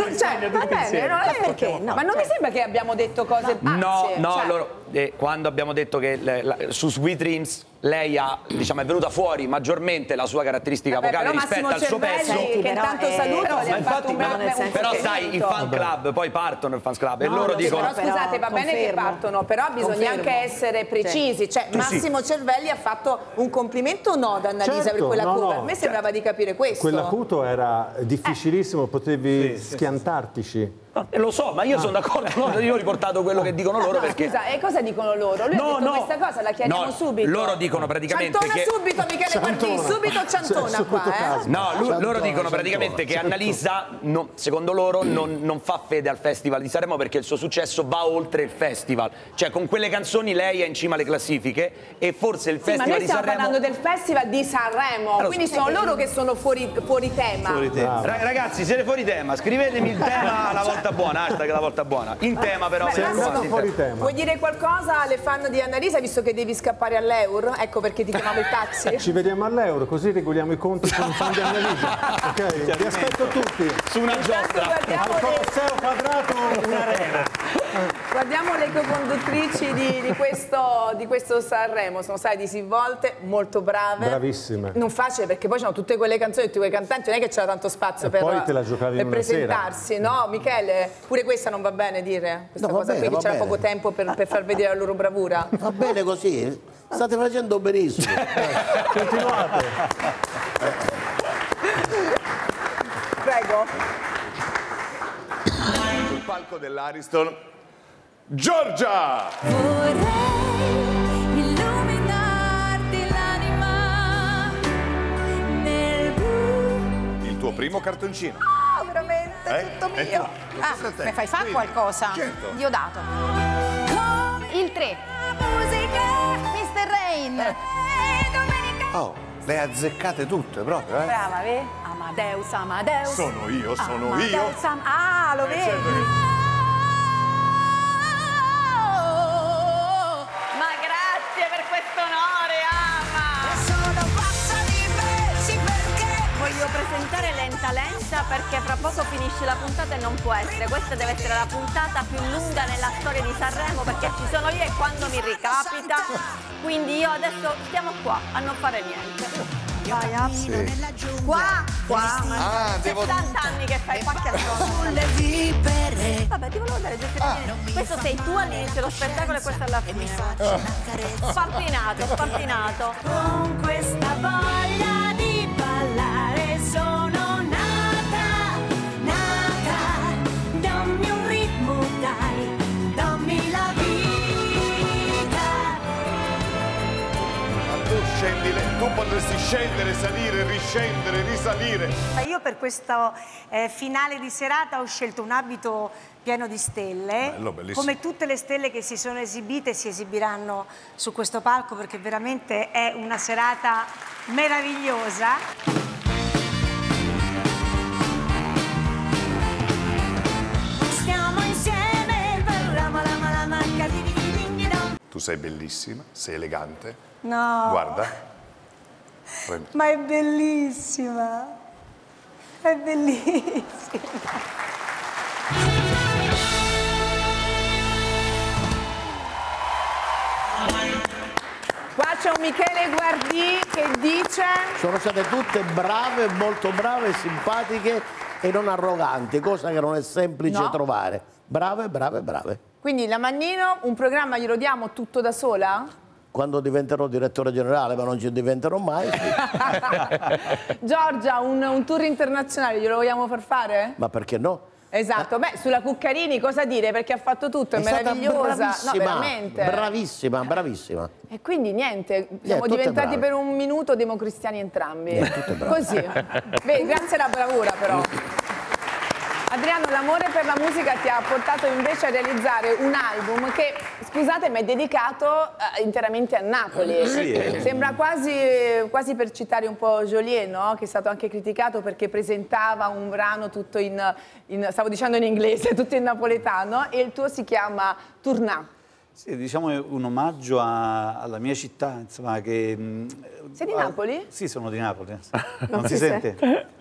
bene, perché? No. Ma non mi sembra che abbiamo detto cose pazze. No, quando abbiamo detto che su Sweet Dreams lei è venuta fuori maggiormente la sua caratteristica vocale rispetto al suo pezzo. Che tanto saluto, però sai, i fan club poi partono, il fan club, e loro dicono... Però scusate, va bene che partono, però bisogna anche essere precisi. Cioè, Massimo Cervelli ha fatto un complimento ad Annalisa per quella cover. A me sembrava di capire questo. Quell'acuto era difficilissimo, potevi schiantartici. Lo so, ma io sono d'accordo, io ho riportato quello che dicono loro perché... Scusa, e cosa dicono loro? Lui ha detto questa cosa, la chiariamo subito. Loro dicono praticamente Ciantona subito, Michele Guardini, subito Ciantona qua, No, loro dicono praticamente che Annalisa, secondo loro, non fa fede al Festival di Sanremo perché il suo successo va oltre il festival. Cioè, con quelle canzoni lei è in cima alle classifiche e forse il Festival di Sanremo... ma noi stiamo parlando del Festival di Sanremo, quindi sono loro che sono fuori tema. Ragazzi, siete fuori tema, scrivetemi il tema la volta buona, hashtag la volta buona. In tema però. Fuori tema. Vuoi dire qualcosa alle fan di Annalisa, visto che devi scappare all'Euro? Ecco perché ti chiamavo il taxi. Ci vediamo all'Euro, così regoliamo i conti con i fan di Annalisa. Ok, vi aspetto tutti. Su una giostra. Al Colosseo Quadrato, un'arena. Guardiamo le co-conduttrici di questo Sanremo, sono state disinvolte, molto brave. Bravissime. Non facile perché poi c'hanno tutte quelle canzoni, tutti quei cantanti, non è che c'era tanto spazio per presentarsi, no? Michele, pure questa non va bene dire questa cosa qui, che c'era poco tempo per far vedere la loro bravura. Va bene così, state facendo benissimo. Continuate. Prego. Sul palco dell'Ariston, Giorgia! Vorrei illuminarti l'anima nel blu. Il tuo primo cartoncino. Oh, veramente, tutto mio. Mi fai fare qualcosa? Certo. Diodato. Il 3. Mr. Rain. Oh, le azzeccate tutte proprio, eh? Brava, vedi? Amadeus. Sono io. Ah, lo vedi? Certo Ma grazie per questo onore, Ama. Sono pazza di me, sì perché Voglio presentare Lenta perché fra poco finisce la puntata e non può essere. Questa deve essere la puntata più lunga nella storia di Sanremo perché ci sono io e quando mi ricapita. Quindi io adesso stiamo qua a non fare niente. Vai, sì. Qua. devo... 70 anni che fai pacchia sulle vipere. Vabbè, ti volevo dare giusto questo sei tu all'inizio dello spettacolo e questo alla fine. Spampinato. Con questa voglia di ballare sono nata. Dammi un ritmo, dai, dammi la vita. Tu potresti scendere, salire, riscendere, risalire. Io per questo finale di serata ho scelto un abito pieno di stelle. Bello, bellissimo. Come tutte le stelle che si sono esibite si esibiranno su questo palco perché veramente è una serata meravigliosa. Stiamo insieme, parliamo la manca di Tu sei bellissima, sei elegante. No. Guarda. Prendi. Ma è bellissima. È bellissima. Qua c'è un Michele Guardì che dice... Sono state tutte brave, molto brave, simpatiche e non arroganti, cosa che non è semplice trovare. Brave, brave, brave. Quindi la Mannino, un programma glielo diamo tutto da sola? Quando diventerò direttore generale, ma non ci diventerò mai. Sì. Giorgia, un tour internazionale glielo vogliamo far fare? Ma perché no? Esatto, beh, sulla Cuccarini cosa dire? Perché ha fatto tutto, è meravigliosa. Bravissima, no, veramente. Bravissima, bravissima. E quindi niente, siamo diventati per un minuto democristiani entrambi. Così. Beh, grazie alla bravura però. Adriano, l'amore per la musica ti ha portato invece a realizzare un album che, scusate, mi è dedicato interamente a Napoli. Sì, Sembra quasi per citare un po' Joliet, no? Che è stato anche criticato perché presentava un brano tutto stavo dicendo in inglese, tutto in napoletano, e il tuo si chiama Tournà. Sì, diciamo è un omaggio alla mia città, insomma, che... Sei di Napoli? Sì, sono di Napoli. Non si sente?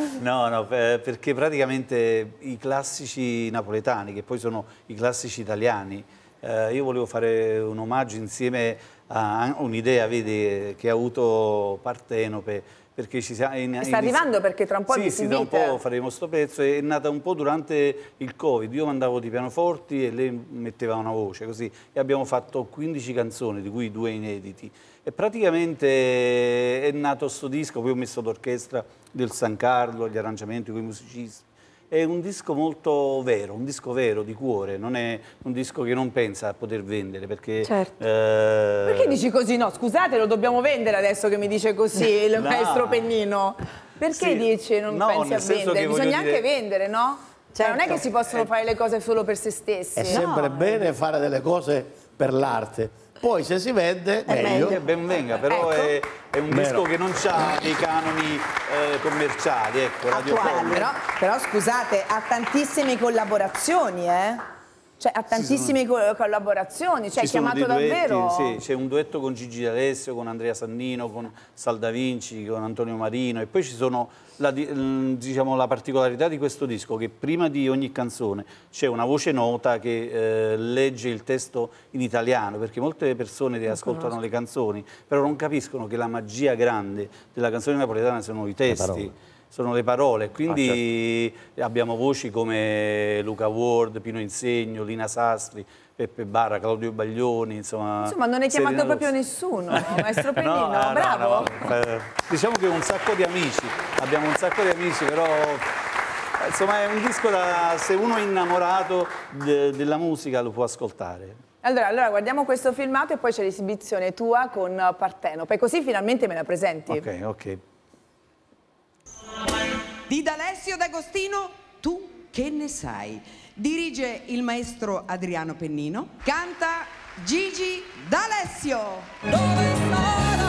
No, perché praticamente i classici napoletani, che poi sono i classici italiani, io volevo fare un omaggio insieme a un'idea, vedi, che ha avuto Partenope, perché ci sta arrivando perché tra un po' sì, tra un po' faremo sto pezzo, è nata un po' durante il Covid, io mandavo di pianoforti e lei metteva una voce così, e abbiamo fatto 15 canzoni, di cui 2 inediti, e praticamente è nato sto disco, poi ho messo l'orchestra del San Carlo, gli arrangiamenti con i musicisti. È un disco molto vero, un disco vero, di cuore, non è un disco che non pensa a poter vendere, perché... Certo. Perché dici così? No, scusate, lo dobbiamo vendere adesso che mi dice così il maestro Pennino. Perché dici non pensi a vendere? Bisogna anche vendere, no? Cioè non è che si possono fare le cose solo per se stessi. È sempre bene fare delle cose per l'arte. Poi se si vende, meglio. Ben venga, però è un disco che non ha dei canoni commerciali, ecco, radiofonici. Però scusate, ha tantissime collaborazioni, Cioè, ha tantissime collaborazioni, cioè, è chiamato davvero... Sì, c'è un duetto con Gigi D'Alessio, con Andrea Sannino, con Sal Da Vinci, con Antonio Marino, e poi ci sono diciamo, la particolarità di questo disco, che prima di ogni canzone c'è una voce nota che legge il testo in italiano, perché molte persone ascoltano le canzoni, però non capiscono che la magia grande della canzone napoletana sono i testi. Sono le parole, quindi abbiamo voci come Luca Ward, Pino Insegno, Lina Sastri, Peppe Barra, Claudio Baglioni, insomma non è chiamato proprio nessuno, maestro Pennino, bravo. Diciamo che un sacco di amici, abbiamo un sacco di amici, però insomma è un disco se uno è innamorato della musica lo può ascoltare. Allora guardiamo questo filmato e poi c'è l'esibizione tua con Partenope, così finalmente me la presenti. Ok. Di D'Alessio D'Agostino, tu che ne sai? Dirige il maestro Adriano Pennino, canta Gigi D'Alessio. Dove sarai?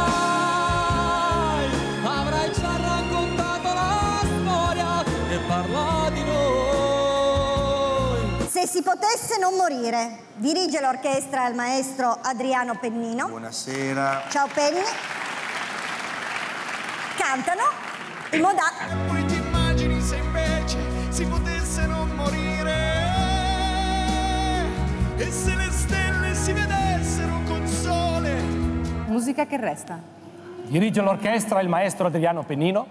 Avrai già raccontato la storia che parla di noi. Se si potesse non morire, dirige l'orchestra il maestro Adriano Pennino. Buonasera. Ciao Penni. Cantano il Modà. E poi ti immagini se invece si potesse non morire e se le stelle si vedessero con sole. Musica che resta. Dirige l'orchestra il maestro Adriano Pennino.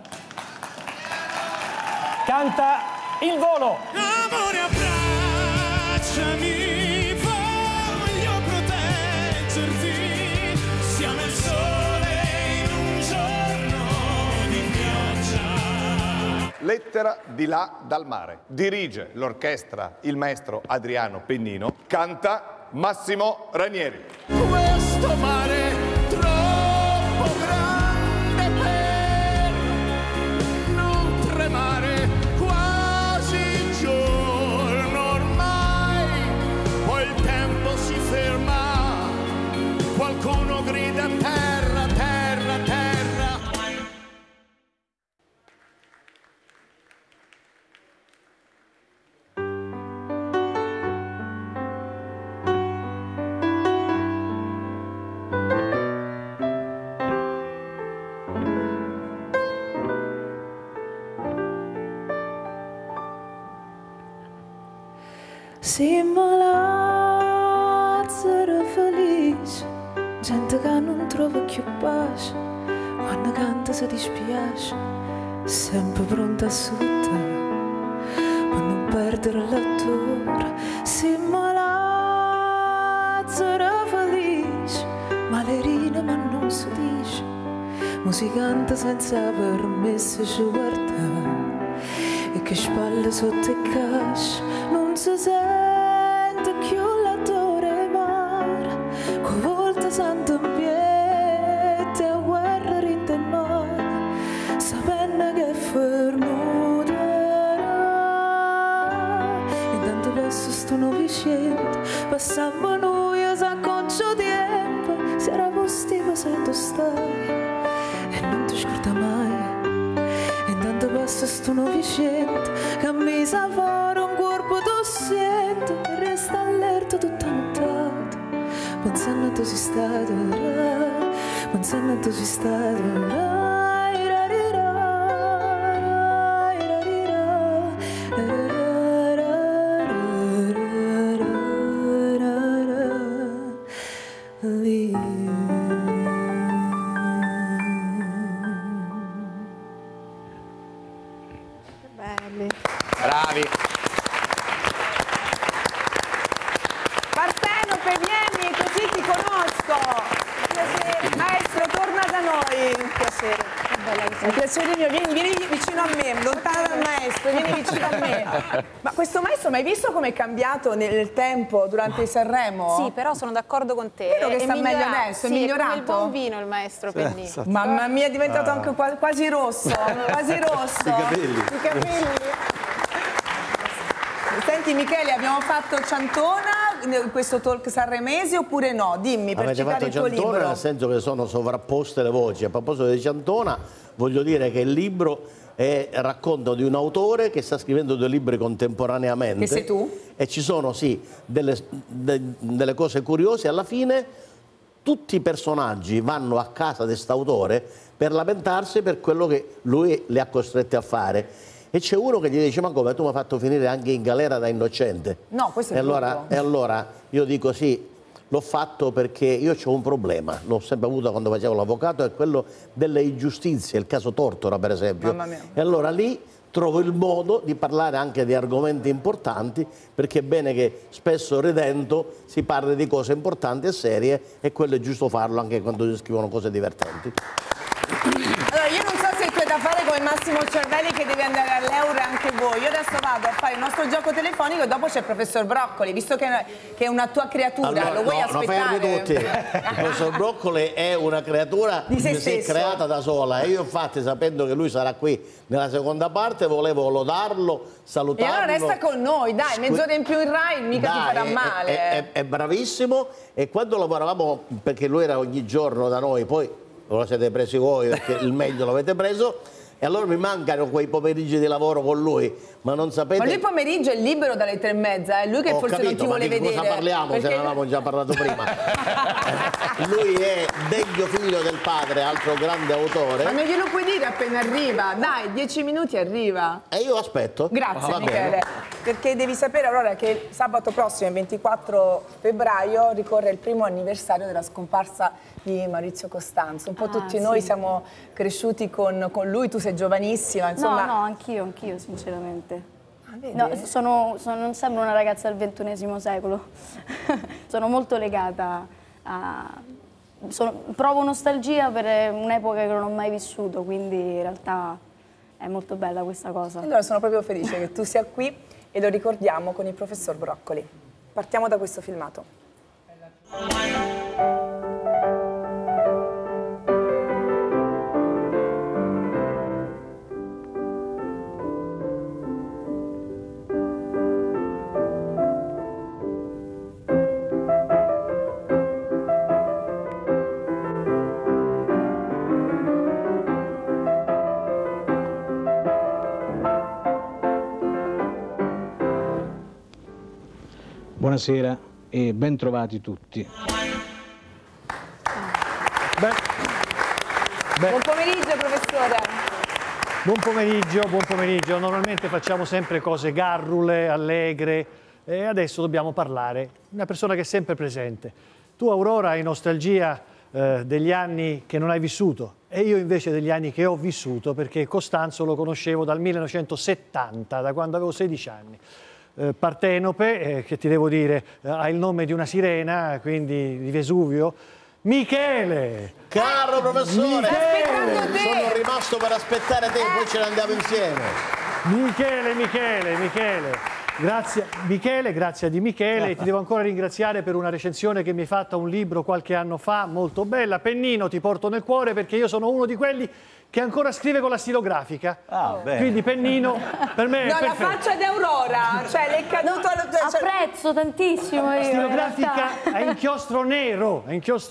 Canta Il Volo. Amore, abbracciami, voglio proteggerti. Siamo il sole in un giorno di pioggia. Lettera di là dal mare. Dirige l'orchestra il maestro Adriano Pennino. Canta Massimo Ranieri. Questo mare troppo grande per non tremare, quasi il giorno ormai, poi il tempo si ferma, qualcuno grida terra, terra, terra. Siamo Lazzaro felice, gente che non trova più pace, quando canta si dispiace, sempre pronta a salutare, per non perdere l'attore. Siamo Lazzaro felice, malerina ma non si dice, musicante senza permesso ci guardare, e che spalle sotto il cascio non si sente più l'attore mare, con volte santo ambiente a guerra rintemare, sapendo che fermuterà. Intanto passo sto novicento, passando noi a sacconcio tempo, se era positivo se tu stai e non ti scorda mai. Intanto passa sto novicento, che mi sa fare un corpo tossiente, resta allerta tutta nottata, pensando a tu sei stato, pensando a tu sei stato. Bravi. Partenope, vieni, così ti conosco. Piacere. Maestro, torna da noi. Un piacere. Un piacere mio, vieni vicino a me, lontano dal maestro, vieni vicino a me. Ma questo maestro, mai visto come è cambiato nel tempo durante il Sanremo? Sì, però sono d'accordo con te. Vero che sta meglio adesso, è migliorato? È come il buon vino il maestro Pennino. Mamma mia, è diventato anche quasi rosso, quasi rosso. I capelli. I capelli. Senti Michele, abbiamo fatto Ciantona in questo talk sanremese oppure no? Dimmi, per Avete citare fatto il tuo Ciantona libro. nel senso che sono sovrapposte le voci. A proposito di Ciantona, voglio dire che il libro è il racconto di un autore che sta scrivendo 2 libri contemporaneamente. Che sei tu? E ci sono, sì, delle cose curiose. Alla fine tutti i personaggi vanno a casa di quest'autore per lamentarsi per quello che lui li ha costretti a fare. E c'è uno che gli dice: ma come, tu mi hai fatto finire anche in galera da innocente? No, questo è E allora io dico sì, l'ho fatto perché io ho un problema, l'ho sempre avuto quando facevo l'avvocato, è quello delle ingiustizie, il caso Tortora per esempio. Mamma mia. E allora lì trovo il modo di parlare anche di argomenti importanti, perché è bene che spesso ridendo si parli di cose importanti e serie, e quello è giusto farlo anche quando si scrivono cose divertenti. Allora, io non so se tu hai da fare come Massimo Cervelli che deve andare all'Euro anche voi. Io adesso vado a fare il nostro gioco telefonico e dopo c'è il professor Broccoli, visto che è una tua creatura, Allora, lo vuoi aspettare? fermi tutti. Il professor Broccoli è una creatura Di se che si è stesso. creata da sola, e io infatti, sapendo che lui sarà qui nella seconda parte, volevo lodarlo, E salutarlo. allora resta con noi, dai, mezz'ora in più in Rai mica ti farà male. È bravissimo, e quando lavoravamo, perché lui era ogni giorno da noi, poi lo siete presi voi perché il meglio l'avete preso, e allora mi mancano quei pomeriggi di lavoro con lui, ma non sapete... Ma lui pomeriggio è libero dalle 3:30, è lui che Ho forse capito, non ti ma vuole di vedere. cosa parliamo se perché- ne avevamo già parlato prima? Lui è degno figlio del padre, altro grande autore. Ma non glielo puoi dire appena arriva, dai, 10 minuti arriva. E io aspetto. Grazie Va Michele, bene. perché devi sapere allora che sabato prossimo, il 24 febbraio, ricorre il primo anniversario della scomparsa di Maurizio Costanzo. Un po' tutti noi siamo cresciuti con lui, tu sei giovanissima, insomma. No, anch'io sinceramente. vedi? No, non sembro una ragazza del XXI secolo. Sono molto legata a... provo nostalgia per un'epoca che non ho mai vissuto, quindi in realtà è molto bella questa cosa. Allora sono proprio felice che tu sia qui e lo ricordiamo con il professor Broccoli. Partiamo da questo filmato. Buonasera e ben trovati tutti. Buon pomeriggio professore. Buon pomeriggio, buon pomeriggio. Normalmente facciamo sempre cose garrule, allegre, E adesso dobbiamo parlare di una persona che è sempre presente. Tu, Aurora, hai nostalgia degli anni che non hai vissuto e io invece degli anni che ho vissuto, perché Costanzo lo conoscevo dal 1970, da quando avevo 16 anni. Partenope, che ti devo dire, ha il nome di una sirena, quindi di Vesuvio. Michele! Caro professore! Michele! Sono rimasto per aspettare te, poi ce ne andiamo insieme. Michele! Grazie Michele, grazie di Michele. Ti devo ancora ringraziare per una recensione che mi hai fatto a un libro qualche anno fa, molto bella. Pennino, ti porto nel cuore perché io sono uno di quelli che ancora scrive con la stilografica. Quindi Pennino per me è perfetto. La faccia di Aurora, cioè le è caduto... Apprezzo tantissimo io. Stilografica a inchiostro nero,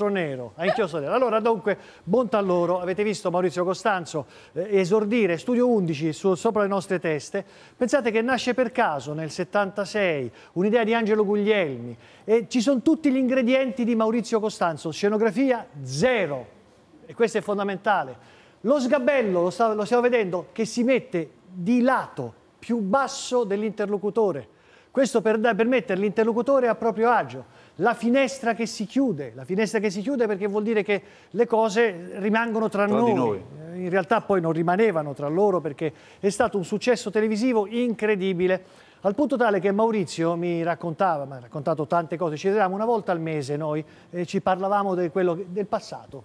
Allora, dunque, bontà loro. Avete visto Maurizio Costanzo esordire Studio 11 sopra le nostre teste. Pensate che nasce per caso nel 76, un'idea di Angelo Guglielmi, e ci sono tutti gli ingredienti di Maurizio Costanzo, scenografia zero, e questo è fondamentale. Lo sgabello, lo stiamo vedendo, che si mette di lato più basso dell'interlocutore. Questo per mettere l'interlocutore a proprio agio. La finestra che si chiude perché vuol dire che le cose rimangono tra noi. In realtà poi non rimanevano tra loro perché è stato un successo televisivo incredibile. Al punto tale che Maurizio mi ha raccontato tante cose, ci vedevamo una volta al mese noi e ci parlavamo del passato.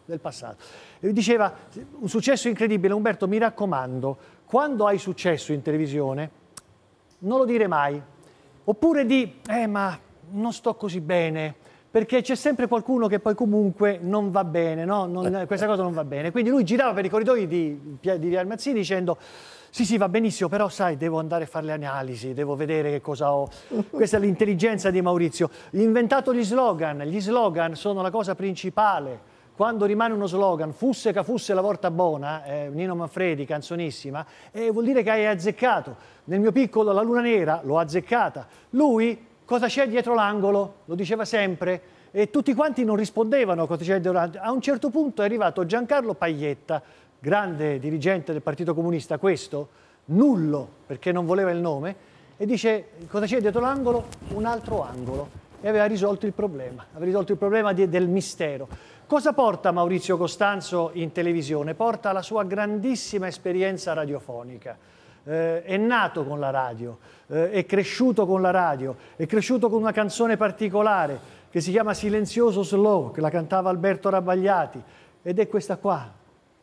E diceva, un successo incredibile, Umberto, mi raccomando, quando hai successo in televisione, non lo dire mai, oppure ma non sto così bene, perché c'è sempre qualcuno che poi comunque non va bene, no? Questa cosa non va bene. Quindi lui girava per i corridoi di Via Mazzini dicendo sì, va benissimo, però sai, devo andare a fare le analisi, devo vedere che cosa ho. Questa è l'intelligenza di Maurizio. Ha inventato gli slogan sono la cosa principale. Quando rimane uno slogan, fusse che fusse la volta buona, Nino Manfredi, canzonissima, vuol dire che hai azzeccato. Nel mio piccolo La Luna Nera l'ho azzeccata. Lui, cosa c'è dietro l'angolo? Lo diceva sempre. E tutti quanti non rispondevano a cosa c'è dietro l'angolo. A un certo punto è arrivato Giancarlo Pajetta, grande dirigente del Partito Comunista, questo, nullo, perché non voleva il nome, e dice, cosa c'è dietro l'angolo? Un altro angolo. E aveva risolto il problema, del mistero. Cosa porta Maurizio Costanzo in televisione? Porta la sua grandissima esperienza radiofonica. È nato con la radio, è cresciuto con la radio, è cresciuto con una canzone particolare che si chiama Silenzioso Slow, che la cantava Alberto Rabbagliati, ed è questa qua.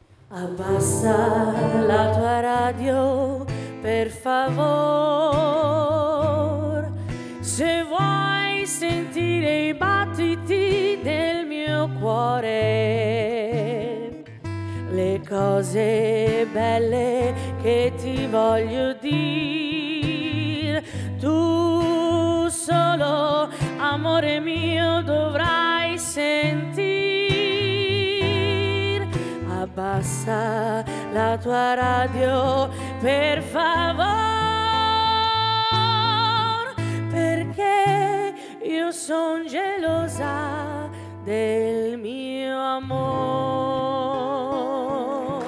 Abbassa la tua radio, per favor, se vuoi sentire i battiti del mio cuore, le cose belle che ti voglio dire, tu solo, amore mio, dovrai sentire. Abbassa la tua radio, per favore, perché io sono gelosa del mio amore.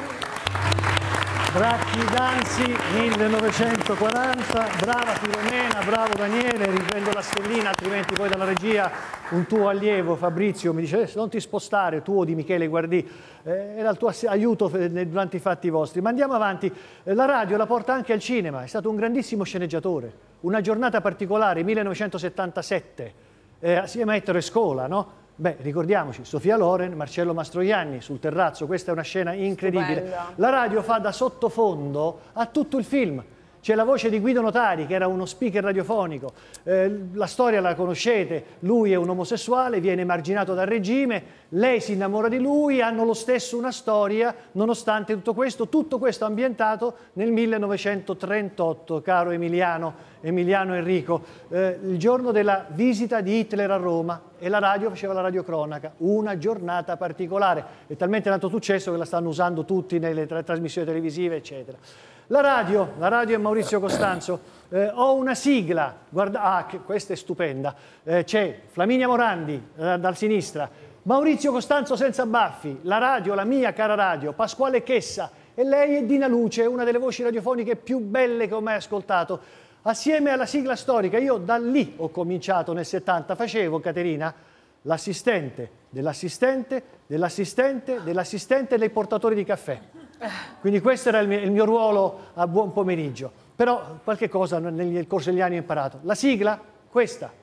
Bracchi Danzi 1940, brava Filomena, bravo Daniele, riprendo la stellina, altrimenti poi dalla regia un tuo allievo Fabrizio mi dice non ti spostare, tuo di Michele Guardì, era il tuo aiuto durante i fatti vostri. Ma andiamo avanti, la radio la porta anche al cinema, è stato un grandissimo sceneggiatore, Una giornata particolare, 1977, assieme a Ettore Scola, no? Beh, ricordiamoci, Sofia Loren, Marcello Mastroianni sul terrazzo, questa è una scena incredibile. Stupenda. La radio fa da sottofondo a tutto il film. C'è la voce di Guido Notari, che era uno speaker radiofonico. La storia la conoscete, lui è un omosessuale, viene emarginato dal regime, lei si innamora di lui, hanno lo stesso una storia, nonostante tutto questo ambientato nel 1938, caro Emiliano Enrico, il giorno della visita di Hitler a Roma, e la radio faceva la radiocronaca, una giornata particolare. È talmente tanto successo che la stanno usando tutti nelle trasmissioni televisive, eccetera. La radio è Maurizio Costanzo. Ho una sigla, guarda, questa è stupenda. C'è Flaminia Morandi dal sinistra, Maurizio Costanzo senza baffi, la radio, la mia cara radio, Pasquale Chessa, e lei è Dina Luce, una delle voci radiofoniche più belle che ho mai ascoltato. assieme alla sigla storica. Io da lì ho cominciato nel 70, facevo, Caterina, l'assistente dell'assistente dell'assistente dell'assistente dei portatori di caffè. Quindi questo era il mio ruolo a Buon Pomeriggio. Però qualche cosa nel corso degli anni ho imparato. La sigla, questa.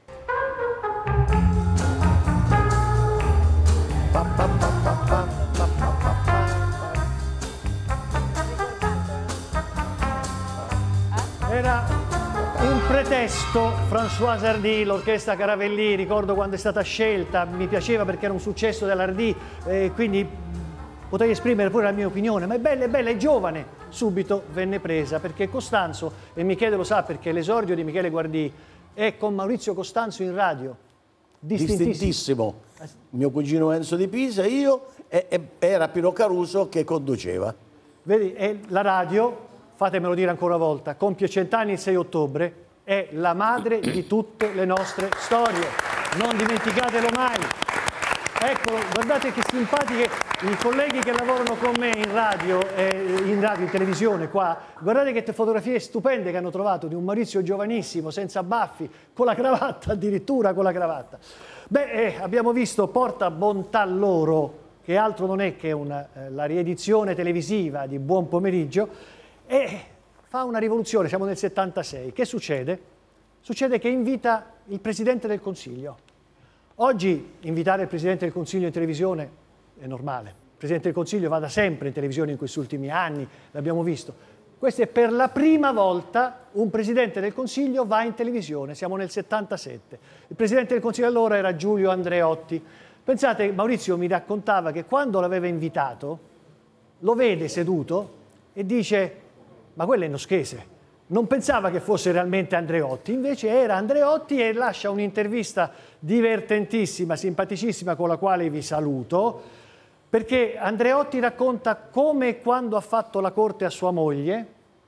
Era un pretesto, Françoise Hardy, l'orchestra Caravellini, ricordo quando è stata scelta, mi piaceva perché era un successo dell'Hardy, quindi potrei esprimere pure la mia opinione, ma è bella, è giovane. Subito venne presa perché Costanzo, e Michele lo sa perché l'esordio di Michele Guardì è con Maurizio Costanzo in radio. Distintissimo. Mio cugino Enzo di Pisa, io, era Pino Caruso che conduceva. Vedi, e la radio, fatemelo dire ancora una volta, compie 100 anni il 6 ottobre, è la madre di tutte le nostre storie. Non dimenticatelo mai. Eccolo, guardate che simpatiche i colleghi che lavorano con me in radio, in televisione qua. Guardate che fotografie stupende che hanno trovato di un Maurizio giovanissimo, senza baffi, con la cravatta, addirittura con la cravatta. Beh, abbiamo visto Porta bontà loro, che altro non è che la riedizione televisiva di Buon Pomeriggio, e fa una rivoluzione, siamo nel 76. Che succede? Succede che invita il Presidente del Consiglio. Oggi invitare il Presidente del Consiglio in televisione è normale. Il Presidente del Consiglio va da sempre in televisione in questi ultimi anni, l'abbiamo visto. Questa è per la prima volta un Presidente del Consiglio va in televisione, siamo nel 77. Il Presidente del Consiglio allora era Giulio Andreotti. Pensate, Maurizio mi raccontava che quando l'aveva invitato, lo vede seduto e dice: ma quello è Noschese. Non pensava che fosse realmente Andreotti, invece era Andreotti, e lascia un'intervista divertentissima, simpaticissima, con la quale vi saluto, perché Andreotti racconta come quando ha fatto la corte a sua moglie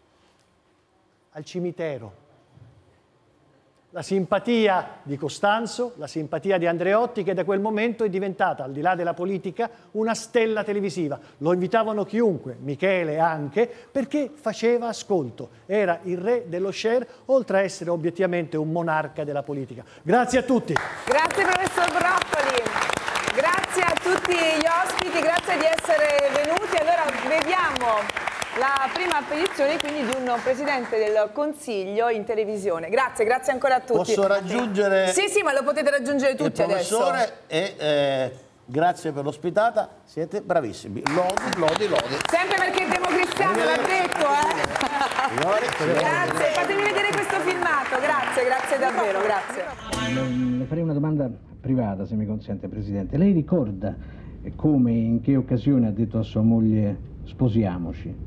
al cimitero. La simpatia di Costanzo, la simpatia di Andreotti, che da quel momento è diventata, al di là della politica, una stella televisiva. Lo invitavano chiunque, Michele anche, perché faceva ascolto. Era il re dello share, oltre a essere obiettivamente un monarca della politica. Grazie a tutti. Grazie professor Broccoli. Grazie a tutti gli ospiti, grazie di essere venuti. Allora vediamo la prima apparizione quindi di un Presidente del Consiglio in televisione. Grazie ancora a tutti. Posso raggiungere? Sì, ma lo potete raggiungere tutti adesso. E grazie per l'ospitata, siete bravissimi. Lodi. Sempre perché Democristiano l'ha detto, Grazie, fatemi vedere questo filmato, grazie davvero, grazie. Le farei una domanda privata, se mi consente, Presidente. Lei ricorda come, in che occasione ha detto a sua moglie sposiamoci?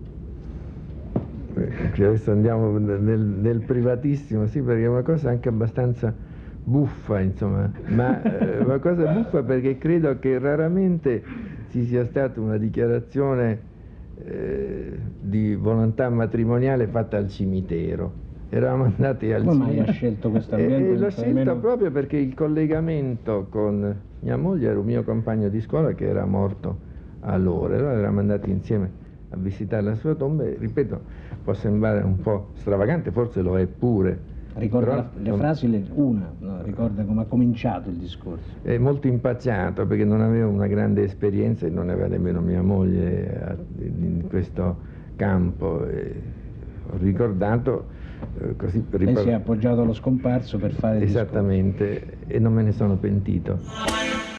Adesso andiamo nel privatissimo, sì, perché è una cosa anche abbastanza buffa, insomma, ma una cosa buffa perché credo che raramente ci sia stata una dichiarazione di volontà matrimoniale fatta al cimitero. Eravamo andati al cimitero. Come mai ha scelto questo ambiente? L'ho scelto proprio perché il collegamento con mia moglie era un mio compagno di scuola che era morto allora eravamo andati insieme a visitare la sua tomba e, ripeto, può sembrare un po' stravagante, forse lo è pure. Ricorda le frasi, ricorda come ha cominciato il discorso. È molto impacciato perché non avevo una grande esperienza e non aveva nemmeno mia moglie in questo campo. Ho ricordato così. Lei si è appoggiato allo scomparso per fare il esattamente, e non me ne sono pentito.